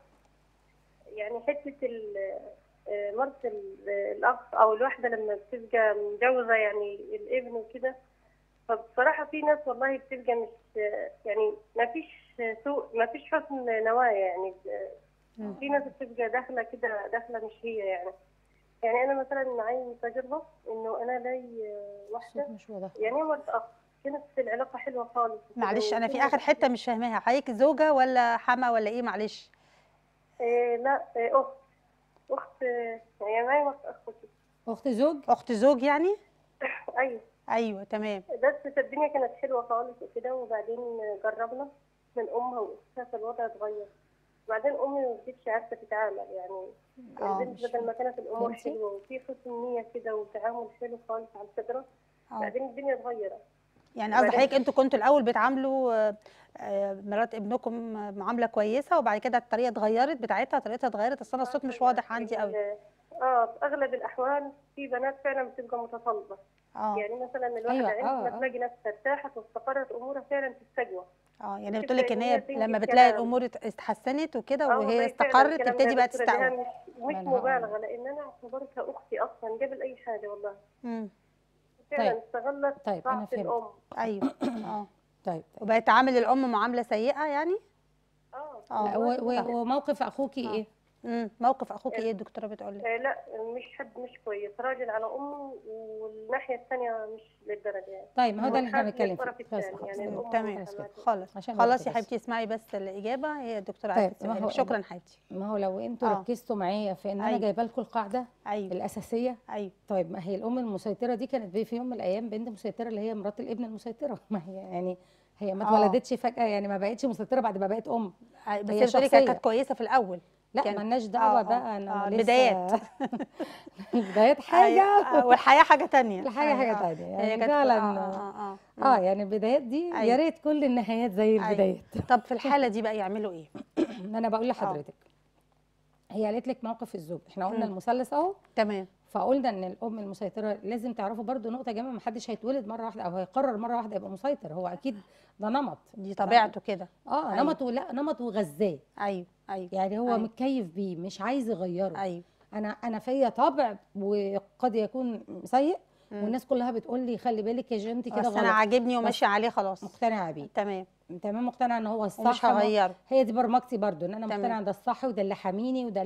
يعني حته مرت الاخ او الواحده لما بتبقى متجوزه يعني الابن وكده، فبصراحه في ناس والله بتبقى مش يعني ما فيش حسن نوايا يعني. في ناس بتبقى داخله كده داخله مش هي يعني انا مثلا معايا تجربه انه انا لي واحده يعني مرت اخ كانت العلاقه حلوه خالص. معلش انا في اخر حته مش فاهماها، حضرتك زوجه ولا حما ولا ايه؟ معلش. لا اخت يعني معايا اخت زوج. اخت زوج يعني. ايوه تمام. بس الدنيا كانت حلوه خالص وكده، وبعدين جربنا من امها واختها فالوضع اتغير. وبعدين امي ما بقتش عارفه تتعامل يعني البنت بدل ما كانت الامور حلوه وفي حسن نيه كده وتعامل حلو خالص على الفطره، بعدين الدنيا اتغيرت. يعني قصدي حضرتك انتوا كنتوا الاول بتعاملوا مرات ابنكم معامله كويسه، وبعد كده الطريقه اتغيرت طريقتها اتغيرت. اصل انا الصوت مش واضح عندي قوي. في اغلب الاحوال في بنات فعلا بتبقى متطلبه. يعني مثلا الواحده عندما تلاقي نفسها ارتاحت واستقرت امورها فعلا تستجوى. يعني بتقول لك ان هي لما بتلاقي الامور اتحسنت وكده وهي استقرت تبتدي بقى تستقوى. مش مبالغه، لان انا اعتبرتها اختي اصلا قبل اي حاجه والله. فعلا استغلت ضعف الام. ايوه طيب وبقت تعامل الام معامله سيئه يعني. وموقف اخوكي ايه؟ موقف اخوكي ايه الدكتوره بتقول لك؟ لا مش كويس، راجل على امه والناحيه الثانيه مش للدرجه يعني. طيب ما هو ده اللي احنا بنتكلم فيه. يعني تمام خلاص يا حبيبتي اسمعي بس الاجابه هي الدكتوره عارفه. شكرا حبيبتي. ما هو لو انتوا ركزتوا معايا في ان انا جايبه لكم القاعده الاساسيه. طيب ما هي الام المسيطره دي كانت في يوم من الايام بنت مسيطره اللي هي مرات الابن المسيطره. ما هي يعني هي ما اتولدتش فجاه يعني، ما بقتش مسيطره بعد ما بقت ام. بس هي كانت كويسه في الاول. لا كان مالناش دعوه آه، بقى، انا لسه بدايات. البدايات حاجه والحياه حاجه تانية. الحاجه حاجه أيوة. تانية هي يعني كانت فعلا. يعني البدايات دي يا أيوة. ريت كل النهايات زي أيوة. البدايات. طب في الحاله دي بقى يعملوا ايه؟ انا بقول لحضرتك، هي قالت لك موقف الزوج، احنا قلنا مم. المثلث اهو، تمام. فقلنا ان الام المسيطره لازم تعرفوا برضو نقطه يا جماعه، ما حدش هيتولد مره واحده او هيقرر مره واحده يبقى مسيطر، هو اكيد ده نمط، دي طبيعته كده. أيوة. نمط، لا نمط وغذاه، ايوه ايوه يعني هو أيوة. متكيف بيه مش عايز يغيره. ايوه. انا فيا طبع وقد يكون سيء، مم. والناس كلها بتقول لي خلي بالك يا جنتي كده بس غلط، انا عاجبني وماشي عليه خلاص. مقتنعه بيه تمام. تمام، مقتنعه ان هو ومش الصح، هغيره. هي دي برمجتي برضو، ان انا تمام. مقتنعه ده الصح وده اللي حاميني وده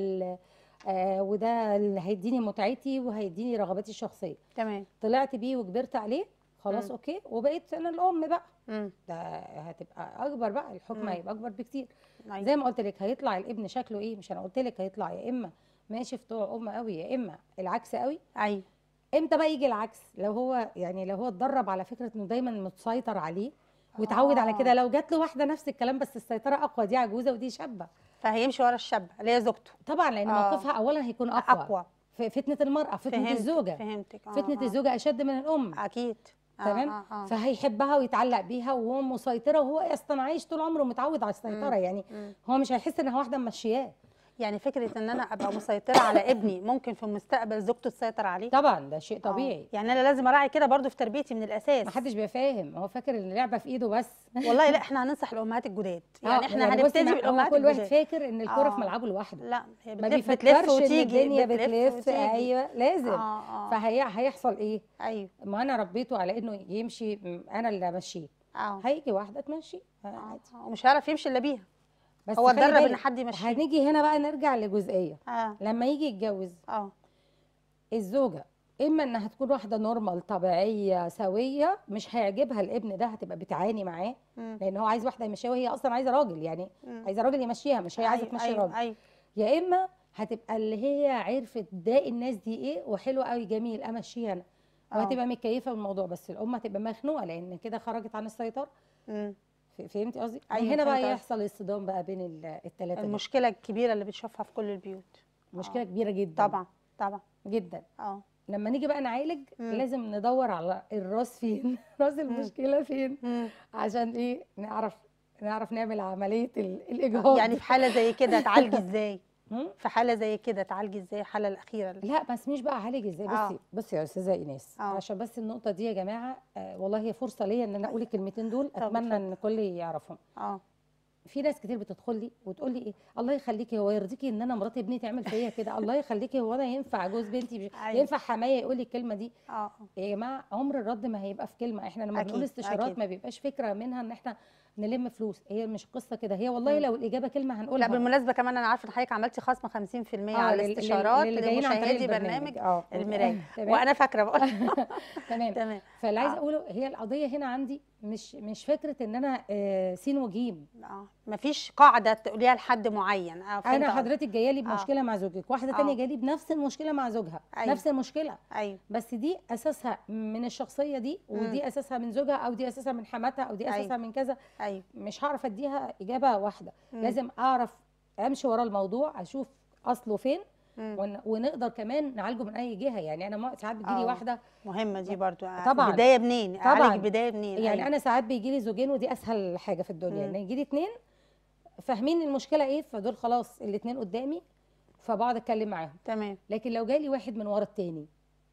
وده اللي هيديني متعتي وهيديني رغباتي الشخصيه. تمام. طلعت بيه وكبرت عليه خلاص، مم. اوكي، وبقيت انا الام بقى، مم. ده هتبقى اكبر بقى، الحكم مم. هيبقى اكبر بكتير. أيوة. زي ما قلت لك هيطلع الابن شكله ايه، مش انا قلت لك هيطلع يا اما ماشي في طوع ام قوي يا اما العكس قوي. ايوه. امتى بقى يجي العكس؟ لو هو يعني لو هو اتدرب على فكره انه دايما متسيطر عليه واتعود على كده، لو جات له واحده نفس الكلام بس السيطره اقوى، دي عجوزه ودي شابه، فهيمشي ورا الشابه اللي هي زوجته. طبعا لان موقفها اولا هيكون اقوى. فتنه المراه، فتنه الزوجه، فهمتك. فتنه الزوجه اشد من الام. اكيد. تمام. فهيحبها ويتعلق بيها وهو مسيطره، وهو اصلا عايش طول عمره متعود على السيطره، يعني هو مش هيحس انها واحده ممشياه. يعني فكره ان انا ابقى مسيطره على ابني ممكن في المستقبل زوجته تسيطر عليه. طبعا ده شيء طبيعي. يعني انا لازم اراعي كده برضو في تربيتي من الاساس. ما حدش بيبقى فاهم، هو فاكر ان اللعبه في ايده بس. والله لا، احنا هننصح الامهات الجداد، يعني احنا هنبتدي بالامهات كل الجداد. واحد فاكر ان الكره في ملعبه لوحده. لا، هي ما بتلف بيفكرش وتيجي، ان الدنيا بتلف. ايوه لازم. فهيحصل ايه؟ ايوه. ما انا ربيته على انه يمشي، انا اللي امشيه. هيجي واحده تمشي عادي، ومش هيعرف يمشي الا بيها. بس هو اتدرب ان حد يمشيه. هنيجي هنا بقى نرجع لجزئيه. لما يجي يتجوز الزوجه، اما انها تكون واحده نورمال طبيعيه سويه، مش هيعجبها الابن ده، هتبقى بتعاني معاه، لان هو عايز واحده يمشيها وهي اصلا عايزه راجل، يعني عايزه راجل يمشيها، مش هي عايزه تمشي راجل. يا اما هتبقى اللي هي عرفت داء الناس دي ايه وحلوه قوي جميل امشيها انا، وهتبقى متكيفه بالموضوع، بس الام هتبقى مخنوقه لان كده خرجت عن السيطره. فهمتي قصدي؟ هنا بقى يحصل الصدام بقى بين الثلاثه. المشكله الكبيره اللي بتشوفها في كل البيوت. مشكله كبيره جدا. طبعا جدا. لما نيجي بقى نعالج لازم ندور على الراس فين، راس المشكله فين، عشان ايه نعرف نعمل عمليه الاجهاض. يعني في حاله زي كده تعالجي ازاي؟ في حاله زي كده تعالجي ازاي الحاله الاخيره لا بس مش بقى اعالج ازاي. بصي يا استاذه ايناس، عشان بس النقطه دي يا جماعه، والله هي فرصه ليا ان انا اقول الكلمتين دول، اتمنى ان الكل يعرفهم. في ناس كتير بتدخل لي وتقول لي ايه، الله يخليكي، هو يرضيكي ان انا مرات ابني تعمل فيا كده؟ الله يخليكي، هو انا ينفع جوز بنتي ينفع حمايه يقول لي الكلمه دي؟ يا جماعه عمر الرد ما هيبقى في كلمه، احنا لما بنقول استشارات ما بيبقاش فكره منها ان احنا نلم فلوس، هي مش قصه كده، هي والله لو الاجابه كلمه هنقولها. لا بالمناسبه كمان انا عارفه ان حضرتك عملتي خصم 50% على الاستشارات لمشاهدي برنامج المرايه، وانا فاكره بقول. تمام. فاللي عايزه اقوله هي القضيه هنا عندي مش فكره ان انا سين وجيم. مفيش قاعده تقوليها لحد معين. انا حضرتك جايه لي بمشكله مع زوجك، واحده ثانيه جايه لي بنفس المشكله مع زوجها. نفس المشكله. بس دي اساسها من الشخصيه دي، ودي اساسها من زوجها، او دي اساسها من حماتها، او دي اساسها من كذا. مش هعرف اديها اجابه واحده. لازم اعرف امشي ورا الموضوع، اشوف اصله فين، ونقدر كمان نعالجه من اي جهه. يعني انا ساعات بتجيلي واحده مهمه دي برضو، طبعا بدايه منين؟ طبعا بدايه منين؟ يعني انا ساعات بيجيلي زوجين، ودي اسهل حاجه في الدنيا، ان يجيلي اتنين فاهمين المشكله ايه، فدول خلاص الاتنين قدامي فبقعد اتكلم معاهم. تمام. لكن لو جالي واحد من ورا التاني،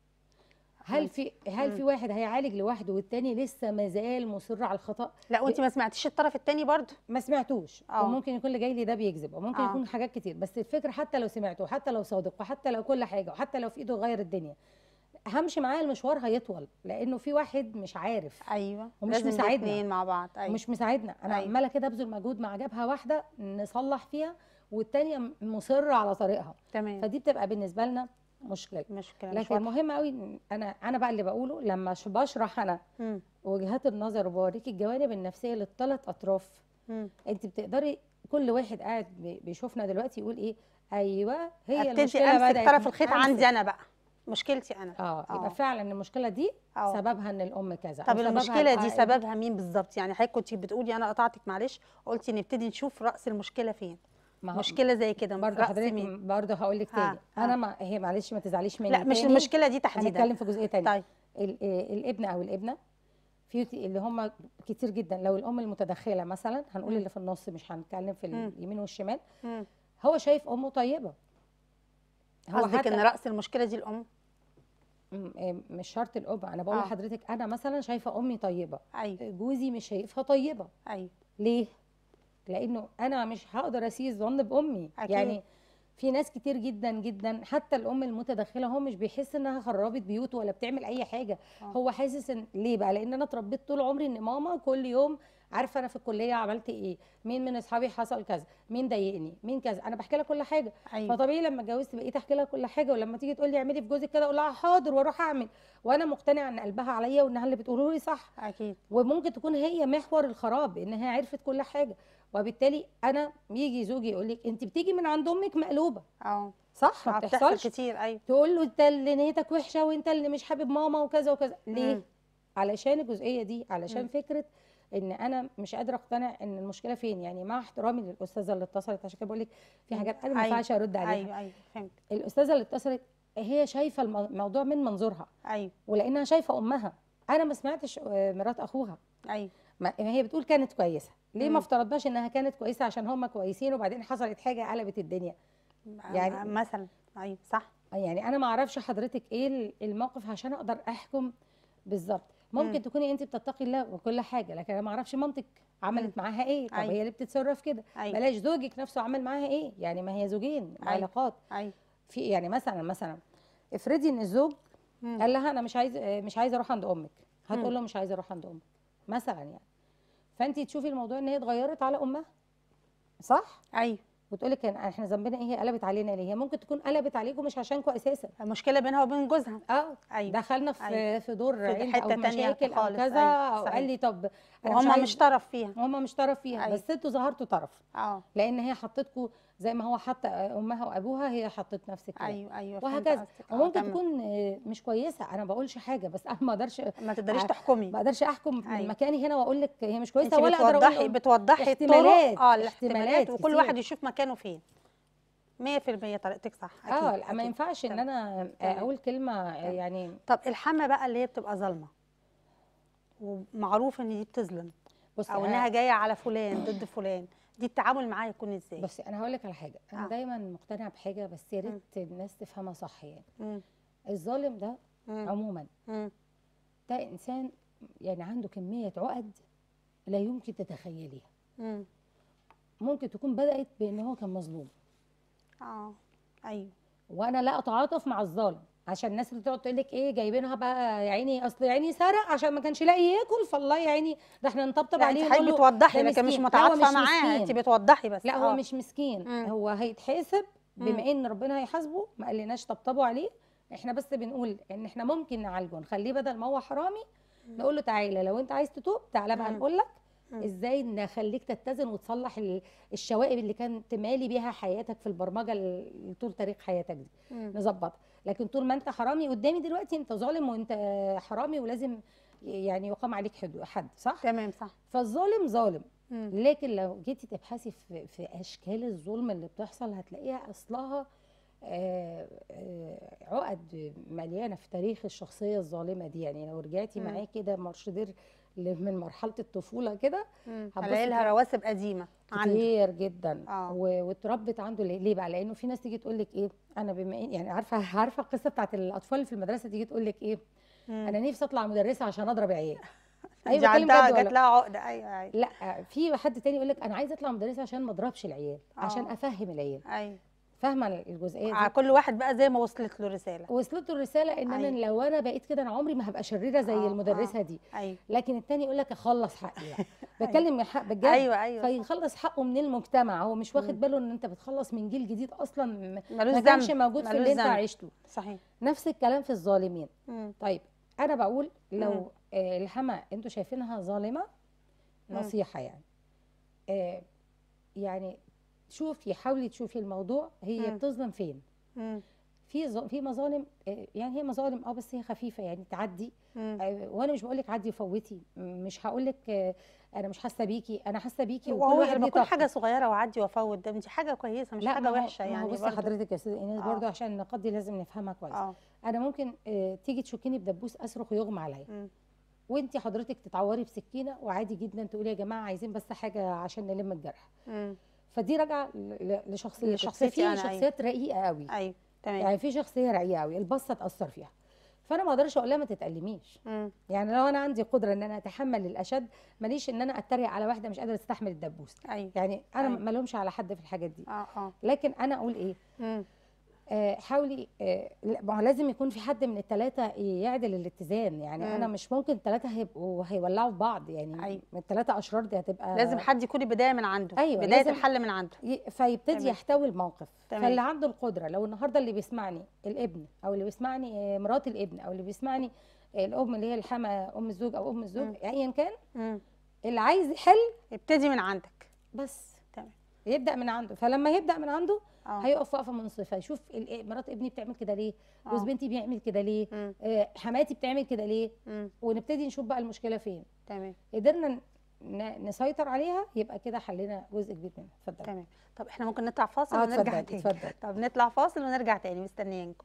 هل في واحد هيعالج لوحده والتاني لسه مازال مصر على الخطا؟ لا وانت ما سمعتيش الطرف التاني برضه؟ ما سمعتوش. وممكن يكون اللي جاي لي ده بيكذب، وممكن يكون حاجات كتير، بس الفكره حتى لو سمعته، حتى لو صادق، وحتى لو كل حاجه، وحتى لو في ايده غير الدنيا، همشي معاه المشوار هيطول، لانه في واحد مش عارف. ومش مساعدنا مع بعض. مش مساعدنا. انا عماله كده ابذل مجهود مع جبهه واحده نصلح فيها، والتانيه مصره على طريقها. تمام. فدي بتبقى بالنسبه لنا مشكله. لكن مهم قوي انا بقى اللي بقوله لما بشرح انا وجهات النظر وبوريكي الجوانب النفسيه للثلاث اطراف. انت بتقدري كل واحد قاعد بيشوفنا دلوقتي يقول ايه، ايوه هي المشكله بدات طرف الخيط عندي انا بقى، مشكلتي انا. يبقى فعلا المشكله دي سببها ان الام كذا. طب المشكله دي سببها مين بالظبط؟ يعني حضرتك كنتي بتقولي، انا قطعتك معلش، قلتي نبتدي نشوف راس المشكله فين. ما هو مشكله زي كده برضه رأس حضرتك مين؟ برضه هقول لك تاني، ها. انا ما هي معلش ما تزعليش مني لا مش تاني، المشكله دي تحديدا. هنتكلم في جزئيه تانية. طيب الابن او الابنه اللي هم كتير جدا، لو الام المتدخله مثلا هنقول اللي في النص، مش هنتكلم في اليمين والشمال، هو شايف امه طيبه. قصدك ان راس المشكله دي الام؟ مش شرط الام، انا بقول لحضرتك انا مثلا شايفه امي طيبه، ايوه جوزي مش شايفها طيبه. ايوه. ليه؟ لانه انا مش هقدر اسيء الظن بامي. أكيد. يعني في ناس كتير جدا جدا حتى الام المتدخله هو مش بيحس انها خربت بيوته ولا بتعمل اي حاجه. هو حاسس ان ليه بقى؟ لان انا اتربيت طول عمري ان ماما كل يوم عارفه انا في الكليه عملت ايه، مين من اصحابي حصل كذا، مين ضايقني، مين كذا، انا بحكي لها كل حاجه. أيوة. فطبيعي لما اتجوزت بقيت احكي لها كل حاجه، ولما تيجي تقول لي اعملي في جوزك كده اقول لها حاضر واروح اعمل، وانا مقتنعه ان قلبها عليا وانها اللي بتقوله لي صح. اكيد. وممكن تكون هي محور الخراب ان هي عرفت كل حاجه، وبالتالي انا يجي زوجي يقول لك انت بتيجي من عند امك مقلوبه. صح، ما بتحصلش كتير. ايوه. تقول له انت اللي نيتك وحشه وانت اللي مش حابب ماما وكذا وكذا. ليه؟ علشان الجزئيه دي، علشان فكره ان انا مش قادره اقتنع ان المشكله فين. يعني مع احترامي للاستاذه اللي اتصلت، عشان كده بقول لك في حاجات انا ما ينفعش ارد عليها. ايوه ايوه فهمت. الاستاذه اللي اتصلت هي شايفه الموضوع من منظورها. ايوه. ولانها شايفه امها، انا ما سمعتش مرات اخوها. ايوه. ما هي بتقول كانت كويسه، ليه ما افترضناش انها كانت كويسه عشان هم كويسين وبعدين حصلت حاجه قلبت الدنيا يعني مثلا. ايوه صح. يعني انا ما اعرفش حضرتك ايه الموقف عشان اقدر احكم بالظبط. ممكن تكوني انت بتتقي الله وكل حاجه، لكن انا ما اعرفش مامتك عملت معاها ايه. طب هي اللي بتتصرف كده. بلاش زوجك نفسه عمل معاها ايه. يعني ما هي زوجين علاقات. في يعني مثلا افرضي ان الزوج قال لها انا مش عايزه اروح عند امك، هتقول له مش عايزه اروح عند امك مثلا يعني. فانت تشوفي الموضوع ان هي اتغيرت على امها، صح؟ ايوه. وتقول لك احنا ذنبنا ايه، هي قلبت علينا ليه؟ هي ممكن تكون قلبت عليكم مش عشانكم اساسا، المشكله بينها وبين جوزها. ايوه. دخلنا في دور عند حته او تانية مشاكل خالص. او كذا. او قال لي طب وهم مش طرف فيها. هم مش طرف فيها. بس انتوا ظهرتوا طرف. لان هي حطتكم زي ما هو حط امها وابوها، هي حطت نفسك كده. ايوه وهكذا. وممكن تكون مش كويسه، انا بقولش حاجه، بس انا ما اقدرش، ما تقدريش تحكمي، ما اقدرش احكم من مكاني هنا واقول لك هي مش كويسه، ولا اقدر اقول بتوضحي احتمالات. الاحتمالات وكل واحد يشوف مكانه فين. 100% طريقتك صح. اكيد. لا ما ينفعش ان انا اقول كلمه يعني. طب الحمى بقى اللي هي بتبقى ظالمه ومعروف ان دي بتظلم، او انها جايه على فلان ضد فلان، دي التعامل معاها يكون ازاي؟ بصي انا هقول لك على حاجه، انا دايما مقتنعه بحاجه بس يا ريت الناس تفهمها صح. يعني الظالم ده عموما ده انسان يعني عنده كميه عقد لا يمكن تتخيليها. ممكن تكون بدات بان هو كان مظلوم. ايوه. وانا لا اتعاطف مع الظالم، عشان الناس اللي تقعد تقول لك ايه جايبينها بقى يا عيني، اصل يا عيني سرق عشان ما كانش لاقي ياكل، فالله يا عيني ده احنا نطبطب عليه ونقول له بتوضحي، لكن مش متعاطفه معاه، انت بتوضحي بس. لا هو مش مسكين. هو هيتحاسب بما ان ربنا هيحاسبه. ما قالناش طبطبوا عليه، احنا بس بنقول ان احنا ممكن نعالجه، نخليه بدل ما هو حرامي نقول له تعالى لو انت عايز تتوب تعالى بقى نقول لك ازاي نخليك تتزن وتصلح الشوائب اللي كان تمالي بيها حياتك في البرمجه طول تاريخ حياتك دي. نظبطها. لكن طول ما انت حرامي قدامي دلوقتي انت ظالم وانت حرامي ولازم يعني يقام عليك حد. صح؟ تمام صح. فالظالم ظالم. لكن لو جيتي تبحثي في اشكال الظلم اللي بتحصل هتلاقيها اصلها عقد مليانه في تاريخ الشخصيه الظالمه دي. يعني لو رجعتي معاه كده مرشدير من مرحله الطفوله كده هتلاقي لها رواسب قديمه كتير جدا. واتربت عنده. ليه بقى؟ لانه في ناس تيجي تقول لك ايه، انا بما يعني عارفه القصه بتاعت الاطفال اللي في المدرسه، تيجي تقول لك ايه، انا نفسي اطلع مدرسه عشان اضرب عيال. ايوه بتكلم جد ولا جات لها عقده؟ ايوه لا في حد تاني يقول لك انا عايزه اطلع مدرسه عشان ما اضربش العيال، عشان افهم العيال. ايوه فاهمه الجزئيه دي؟ كل واحد بقى زي ما وصلت له رساله. وصلت له الرساله ان انا لو انا بقيت كده انا عمري ما هبقى شريره زي المدرسه دي. لكن التاني يقول لك اخلص حقي يعني. بتكلم حق بجد. ايوه فيخلص حقه من المجتمع. هو مش واخد باله ان انت بتخلص من جيل جديد اصلا ما كانش موجود في اللي انت عشته. صحيح. نفس الكلام في الظالمين. طيب انا بقول لو الحما انتوا شايفينها ظالمه، نصيحه يعني يعني حاولي تشوفي الموضوع هي بتظلم فين. في مظالم يعني هي مظالم بس هي خفيفه يعني تعدي. وانا مش بقول لك عدي وفوتي، مش هقول لك انا مش حاسه بيكي، انا حاسه بيكي، وكل وهو واحد لما ليه يكون طاقته. حاجه صغيره وعدي وافوت ده دي حاجه كويسه مش لا حاجه ما هو وحشه ما هو يعني بصي برضو. حضرتك يا استاذ ايناس برضو عشان النقاط دي لازم نفهمها كويس. انا ممكن تيجي تشوكيني بدبوس اصرخ ويغمى عليا، وانت حضرتك تتعوري بسكينه وعادي جدا تقولي يا جماعه عايزين بس حاجه عشان نلم الجرح. فدي راجعه لشخصيتك. في شخصيات رقيقه قوي. ايوه تمام. يعني في شخصيه رقيقه قوي البصه تاثر فيها، فانا ما اقدرش اقول لها ما تتألميش. يعني لو انا عندي قدره ان انا اتحمل الاشد، ماليش ان انا اتريق على واحده مش قادره تستحمل الدبوس. يعني انا ما لومش على حد في الحاجات دي. لكن انا اقول ايه، حاولي ما هو لازم يكون في حد من الثلاثه يعدل الاتزان. يعني انا مش ممكن الثلاثه هيولعوا في بعض، يعني من الثلاثه اشرار دي هتبقى لازم حد يكون البدايه من عنده. أيوة بدايه الحل من عنده فيبتدي يحتوي الموقف. فاللي عنده القدره، لو النهارده اللي بيسمعني الابن او اللي بيسمعني مرات الابن او اللي بيسمعني الام اللي هي الحما ام الزوج او ام الزوج ايا كان، اللي عايز يحل يبتدي من عندك بس. تمام. يبدا من عنده. فلما يبدا من عنده هيقف وقفه منصفه، يشوف مرات ابني بتعمل كده ليه، جوز بنتي بيعمل كده ليه، حماتي بتعمل كده ليه، ونبتدي نشوف بقى المشكله فين. تمام. قدرنا نسيطر عليها يبقى كده حلينا جزء كبير منها. اتفضلي. تمام. طب احنا ممكن نطلع فاصل ونرجع تاني؟ اتفضل. طب نطلع فاصل ونرجع تاني، مستنيينكم.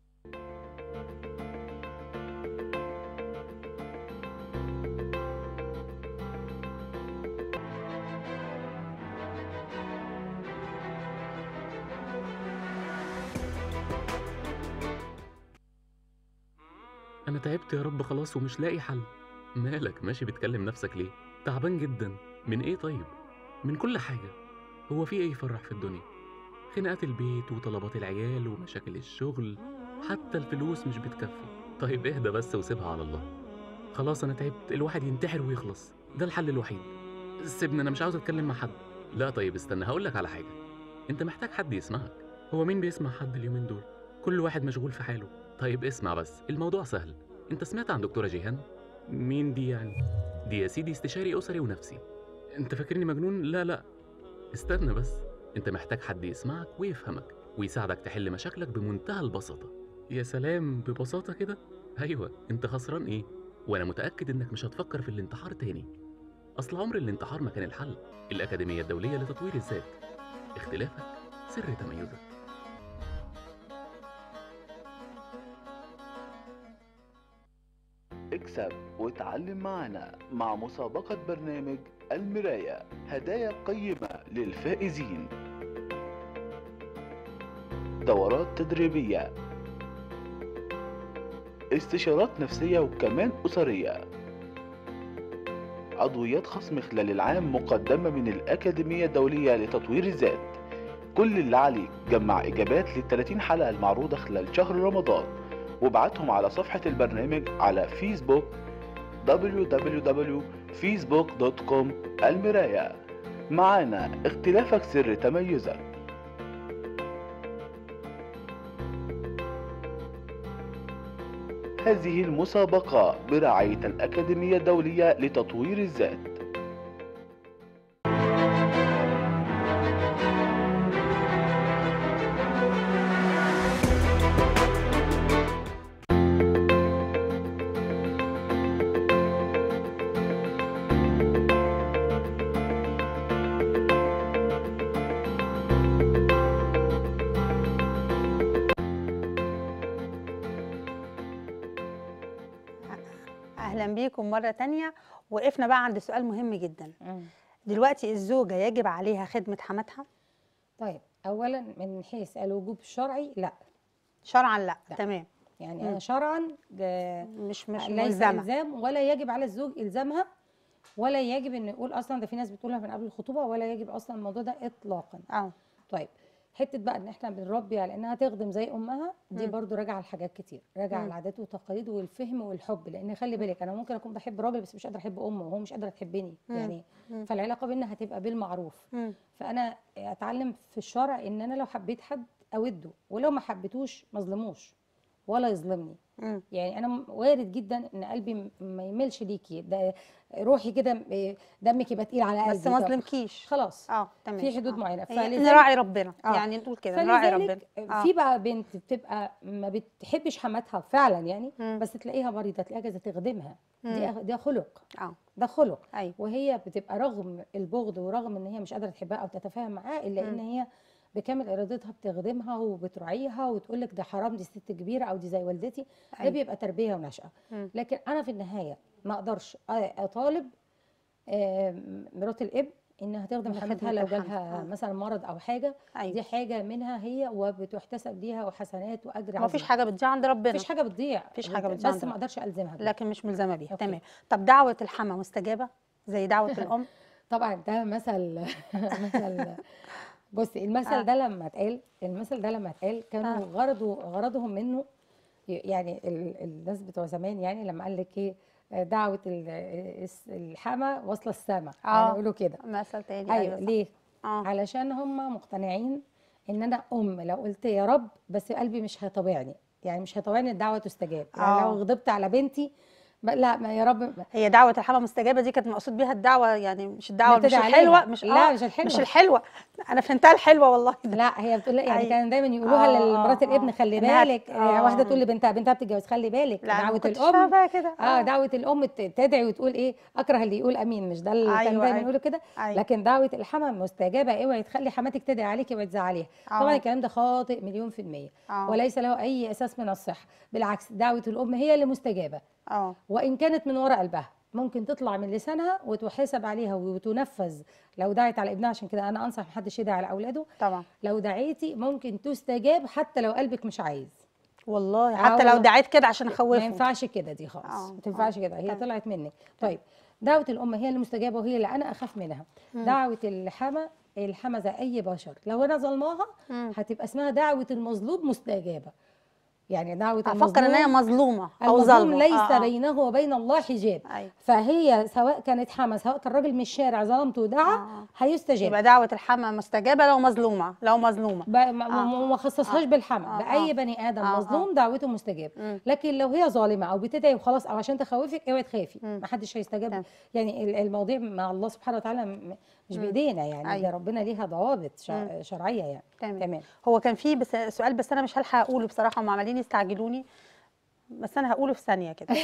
أنا تعبت يا رب خلاص ومش لاقي حل. مالك ماشي بتكلم نفسك ليه؟ تعبان جدا. من إيه طيب؟ من كل حاجة. هو في إيه يفرح في الدنيا؟ خناقات البيت وطلبات العيال ومشاكل الشغل، حتى الفلوس مش بتكفي. طيب اهدى بس وسيبها على الله. خلاص أنا تعبت، الواحد ينتحر ويخلص، ده الحل الوحيد. سيبني أنا مش عاوز أتكلم مع حد. لا طيب استنى هقولك على حاجة. أنت محتاج حد يسمعك. هو مين بيسمع حد اليومين دول؟ كل واحد مشغول في حاله. طيب اسمع بس، الموضوع سهل. انت سمعت عن دكتورة جيهان؟ مين دي يعني؟ دي يا سيدي استشاري أسري ونفسي. انت فاكرني مجنون؟ لا استنى بس. انت محتاج حد يسمعك ويفهمك ويساعدك تحل مشاكلك بمنتهى البساطة. يا سلام، ببساطة كده؟ ايوه، انت خسران ايه؟ وانا متأكد انك مش هتفكر في الانتحار تاني. اصل عمر الانتحار ما كان الحل. الأكاديمية الدولية لتطوير الذات. اختلافك سر تميزك. اكسب واتعلم معنا مع مسابقة برنامج المراية، هدايا قيمة للفائزين، دورات تدريبية، استشارات نفسية وكمان أسرية، عضويات خصم خلال العام مقدمة من الأكاديمية الدولية لتطوير الذات. كل اللي عليك جمع إجابات لل30 حلقة المعروضة خلال شهر رمضان وابعتهم على صفحة البرنامج على فيسبوك www.facebook.com المراية. معانا اختلافك سر تميزك. هذه المسابقة برعاية الأكاديمية الدولية لتطوير الذات. اهلا بيكم مره تانية. وقفنا بقى عند سؤال مهم جدا. دلوقتي الزوجه يجب عليها خدمه حماتها؟ طيب اولا من حيث الوجوب الشرعي لا، شرعا لا. تمام. يعني انا شرعا مش ليس ملزمه الزام، ولا يجب على الزوج الزامها، ولا يجب ان يقول اصلا. ده في ناس بتقولها من قبل الخطوبه، ولا يجب اصلا الموضوع ده اطلاقا. طيب حته بقى ان احنا بنربي على انها تخدم زي امها، دي برضو راجعه لحاجات كتير، راجعه للعادات والتقاليد والفهم والحب. لان خلي بالك انا ممكن اكون بحب راجل بس مش قادره احب امه، وهو مش قادره تحبني يعني. فالعلاقه بينا هتبقى بالمعروف. فانا اتعلم في الشرع ان انا لو حبيت حد اوده، ولو ما حبيتوش ما اظلموش. ولا يظلمني. يعني انا وارد جدا ان قلبي ما يميلش ليكي، ده روحي كده دمك يبقى تقيل على قلبي بس ما ظلمكيش. خلاص تمام. في حدود معينه. نراعي ربنا. يعني نقول كده نراعي ربنا. في بقى بنت بتبقى ما بتحبش حماتها فعلا يعني، بس تلاقيها مريضه، تلاقيها عايزه تخدمها. ده خلق. ده خلق. أيوة. وهي بتبقى رغم البغض ورغم ان هي مش قادره تحبها او تتفاهم معاه، الا ان هي بكامل ارادتها بتخدمها وبتراعيها وتقول لك ده حرام، دي ست كبيره او دي زي والدتي. ده بيبقى تربيه ونشأه. لكن انا في النهايه ما اقدرش اطالب مرات الاب انها تخدم حماتها لو جالها مثلا مرض او حاجه. دي حاجه منها هي وبتحتسب ليها وحسنات واجر. ما فيش حاجه بتضيع عند ربنا. مفيش حاجه بتضيع. بس ما اقدرش الزمها بيها. لكن مش ملزمه بيها. تمام. طب دعوه الحما مستجابه زي دعوه الام؟ طبعا ده مثل بصي المثل ده لما اتقال كانوا غرضهم منه يعني الناس بتوع زمان، يعني لما قال لك ايه دعوه الحما واصله السما، يعني يقولوا كده مثل تاني. ايوه ليه؟ علشان هم مقتنعين ان انا لو قلت يا رب بس قلبي مش هيطوعني، يعني مش هيطوعني الدعوه تستجاب. يعني لو غضبت على بنتي لا ما يا رب. هي دعوه الحما مستجابه دي كانت مقصود بيها الدعوه، يعني مش الدعوه مش الحلوه. مش لا مش الحلوه. مش الحلوه، انا فهمتها الحلوه والله. لا هي بتقول يعني كان دايما يقولوها لمرات الابن خلي بالك. واحده تقول لبنتها بتتجوز خلي بالك. دعوه الام كده. دعوه الام تدعي وتقول ايه اكره اللي يقول امين، مش ده اللي كان دايما يقولوا كده. لكن دعوه الحما مستجابه، اوعي تخلي حماتك تدعي عليكي وتزعليها. طبعا الكلام ده خاطئ 1000000%. وليس له اي اساس من الصحه، بالعكس دعوه الام هي اللي مستجابه. وان كانت من وراء قلبها ممكن تطلع من لسانها وتحاسب عليها وتنفذ لو دعت على ابنها. عشان كده انا انصح محدش يدعي على اولاده. طبعا لو دعيتي ممكن تستجاب حتى لو قلبك مش عايز. والله حتى لو دعيت كده عشان اخوفه ما ينفعش كده، دي خالص ما تنفعش كده. هي طلعت منك. طيب دعوه الام هي المستجابه وهي اللي انا اخاف منها. دعوه الحما زي اي بشر، لو انا ظلماها هتبقى اسمها دعوه المظلوم مستجابه. يعني دعوه افكر ان هي مظلومه او ظالمه ليس بينه وبين الله حجاب. فهي سواء كانت حما سواء كان راجل من الشارع ظلمته ودعا هيستجاب. يبقى دعوه الحما مستجابه لو مظلومه. ما خصصهاش بالحما. باي بني ادم مظلوم دعوته مستجابه. لكن لو هي ظالمه او بتدعي وخلاص او عشان تخوفك اوعي تخافي، ما حدش هيستجاب. يعني المواضيع مع الله سبحانه وتعالى مش بايدينا، يعني ده ربنا ليها ضوابط شرعيه يعني. تمام. هو كان في سؤال بس انا مش هلحق اقوله بصراحه، هم عمالين يستعجلوني، بس انا هقوله في ثانيه كده.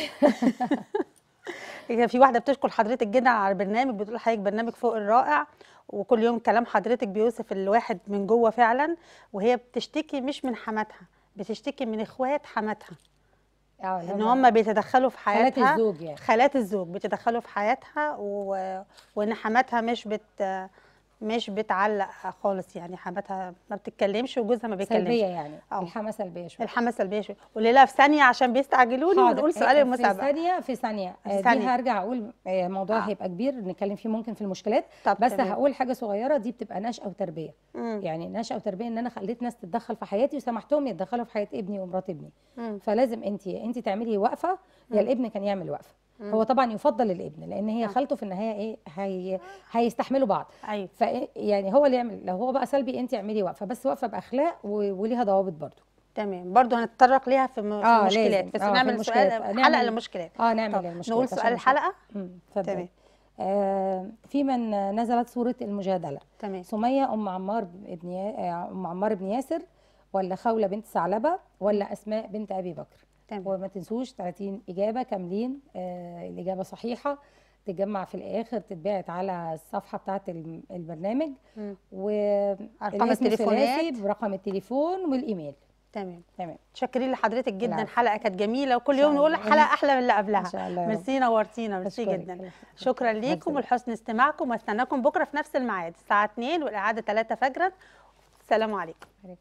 في واحده بتشكر حضرتك جدا على البرنامج، بتقول حضرتك برنامج فوق الرائع، وكل يوم كلام حضرتك بيوصف الواحد من جوه فعلا. وهي بتشتكي مش من حماتها، بتشتكي من اخوات حماتها، ان هم بيتدخلوا في حياتها. خالات الزوج يعني. خالات الزوج بيتدخلوا في حياتها وان حماتها مش بتعلق خالص، يعني حماتها ما بتتكلمش وجوزها ما بيتكلمش. سلبيه يعني. الحما سلبيه شويه. الحما سلبيه شويه. قولي لها في ثانيه عشان بيستعجلوني ونقول سؤال المسابقه. في ثانيه دي هرجع اقول موضوع هيبقى كبير نتكلم فيه ممكن في المشكلات. بس هقول حاجه صغيره، دي بتبقى نشأة وتربيه. يعني نشأة وتربيه ان انا خليت ناس تتدخل في حياتي وسمحتهم يتدخلوا في حياه ابني ومرات ابني. فلازم انت تعملي وقفه يا الابن كان يعمل وقفه. هو طبعا يفضل الابن لان هي خالته في النهايه ايه هيستحملوا بعض. ايوه. يعني هو اللي يعمل. لو هو بقى سلبي انت اعملي وقفه، بس وقفه باخلاق وليها ضوابط برضو. تمام. برضو هنتطرق ليها في المشكلات. بس نعمل سؤال حلقه للمشكلات. نعمل المشكلات. نقول سؤال الحلقه. تمام. في من نزلت سوره المجادله. تمام. سميه ام عمار بن ياسر، ولا خوله بنت ثعلبه، ولا اسماء بنت ابي بكر؟ تمام. وما تنسوش 30 إجابة كاملين. الإجابة صحيحة تتجمع في الآخر تتبعت على الصفحة بتاعة البرنامج وأرقام التليفونات برقم التليفون والإيميل. تمام. شكرين لحضرتك جدا. حلقة كانت جميلة وكل يوم نقول حلقة أحلى من اللي قبلها. إن شاء الله. ميرسي نورتينا. ميرسي جدا. شكرا ليكم ولحسن استماعكم، واستناكم بكرة في نفس الميعاد الساعة 2 والإعادة 3 فجرا. السلام عليكم.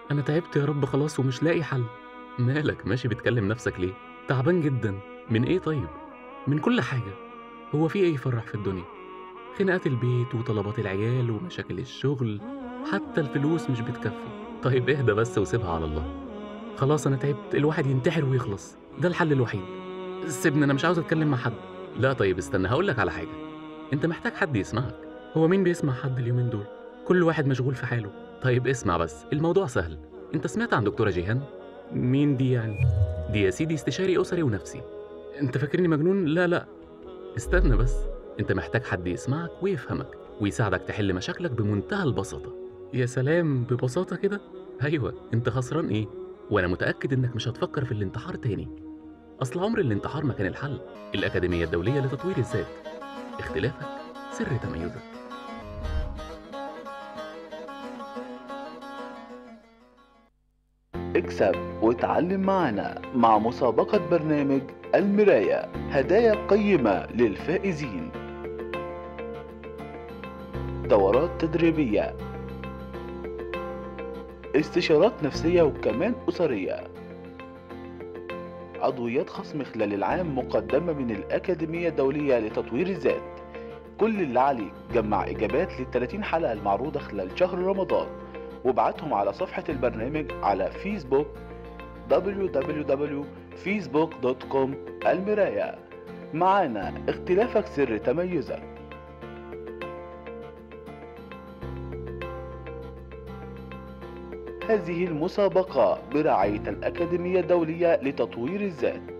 أنا تعبت يا رب خلاص ومش لاقي حل. مالك ماشي بتكلم نفسك ليه؟ تعبان جدا. من إيه طيب؟ من كل حاجة. هو في إيه يفرح في الدنيا؟ خناقات البيت وطلبات العيال ومشاكل الشغل، حتى الفلوس مش بتكفي. طيب اهدى بس وسيبها على الله. خلاص أنا تعبت، الواحد ينتحر ويخلص، ده الحل الوحيد. سيبني، أنا مش عاوز أتكلم مع حد. لا طيب استنى، هقولك على حاجة. أنت محتاج حد يسمعك. هو مين بيسمع حد اليومين دول؟ كل واحد مشغول في حاله. طيب اسمع بس، الموضوع سهل. أنت سمعت عن دكتورة جيهان؟ مين دي يعني؟ دي يا سيدي استشاري أسري ونفسي. أنت فاكرني مجنون؟ لا لا، استنى بس. أنت محتاج حد يسمعك ويفهمك ويساعدك تحل مشاكلك بمنتهى البساطة. يا سلام، ببساطة كده؟ أيوة، أنت خسران إيه؟ وأنا متأكد إنك مش هتفكر في الانتحار تاني. أصل عمر الانتحار ما كان الحل. الأكاديمية الدولية لتطوير الذات. اختلافك سر تميزك. اكسب واتعلم معنا مع مسابقة برنامج المراية، هدايا قيمة للفائزين، دورات تدريبية، استشارات نفسية وكمان أسرية، عضويات خصم خلال العام مقدمة من الأكاديمية الدولية لتطوير الذات. كل اللي عليك جمع إجابات لل30 حلقة المعروضة خلال شهر رمضان وابعتهم على صفحة البرنامج على فيسبوك www.facebook.com المراية. معانا اختلافك سر تميزك. هذه المسابقة برعاية الأكاديمية الدولية لتطوير الذات.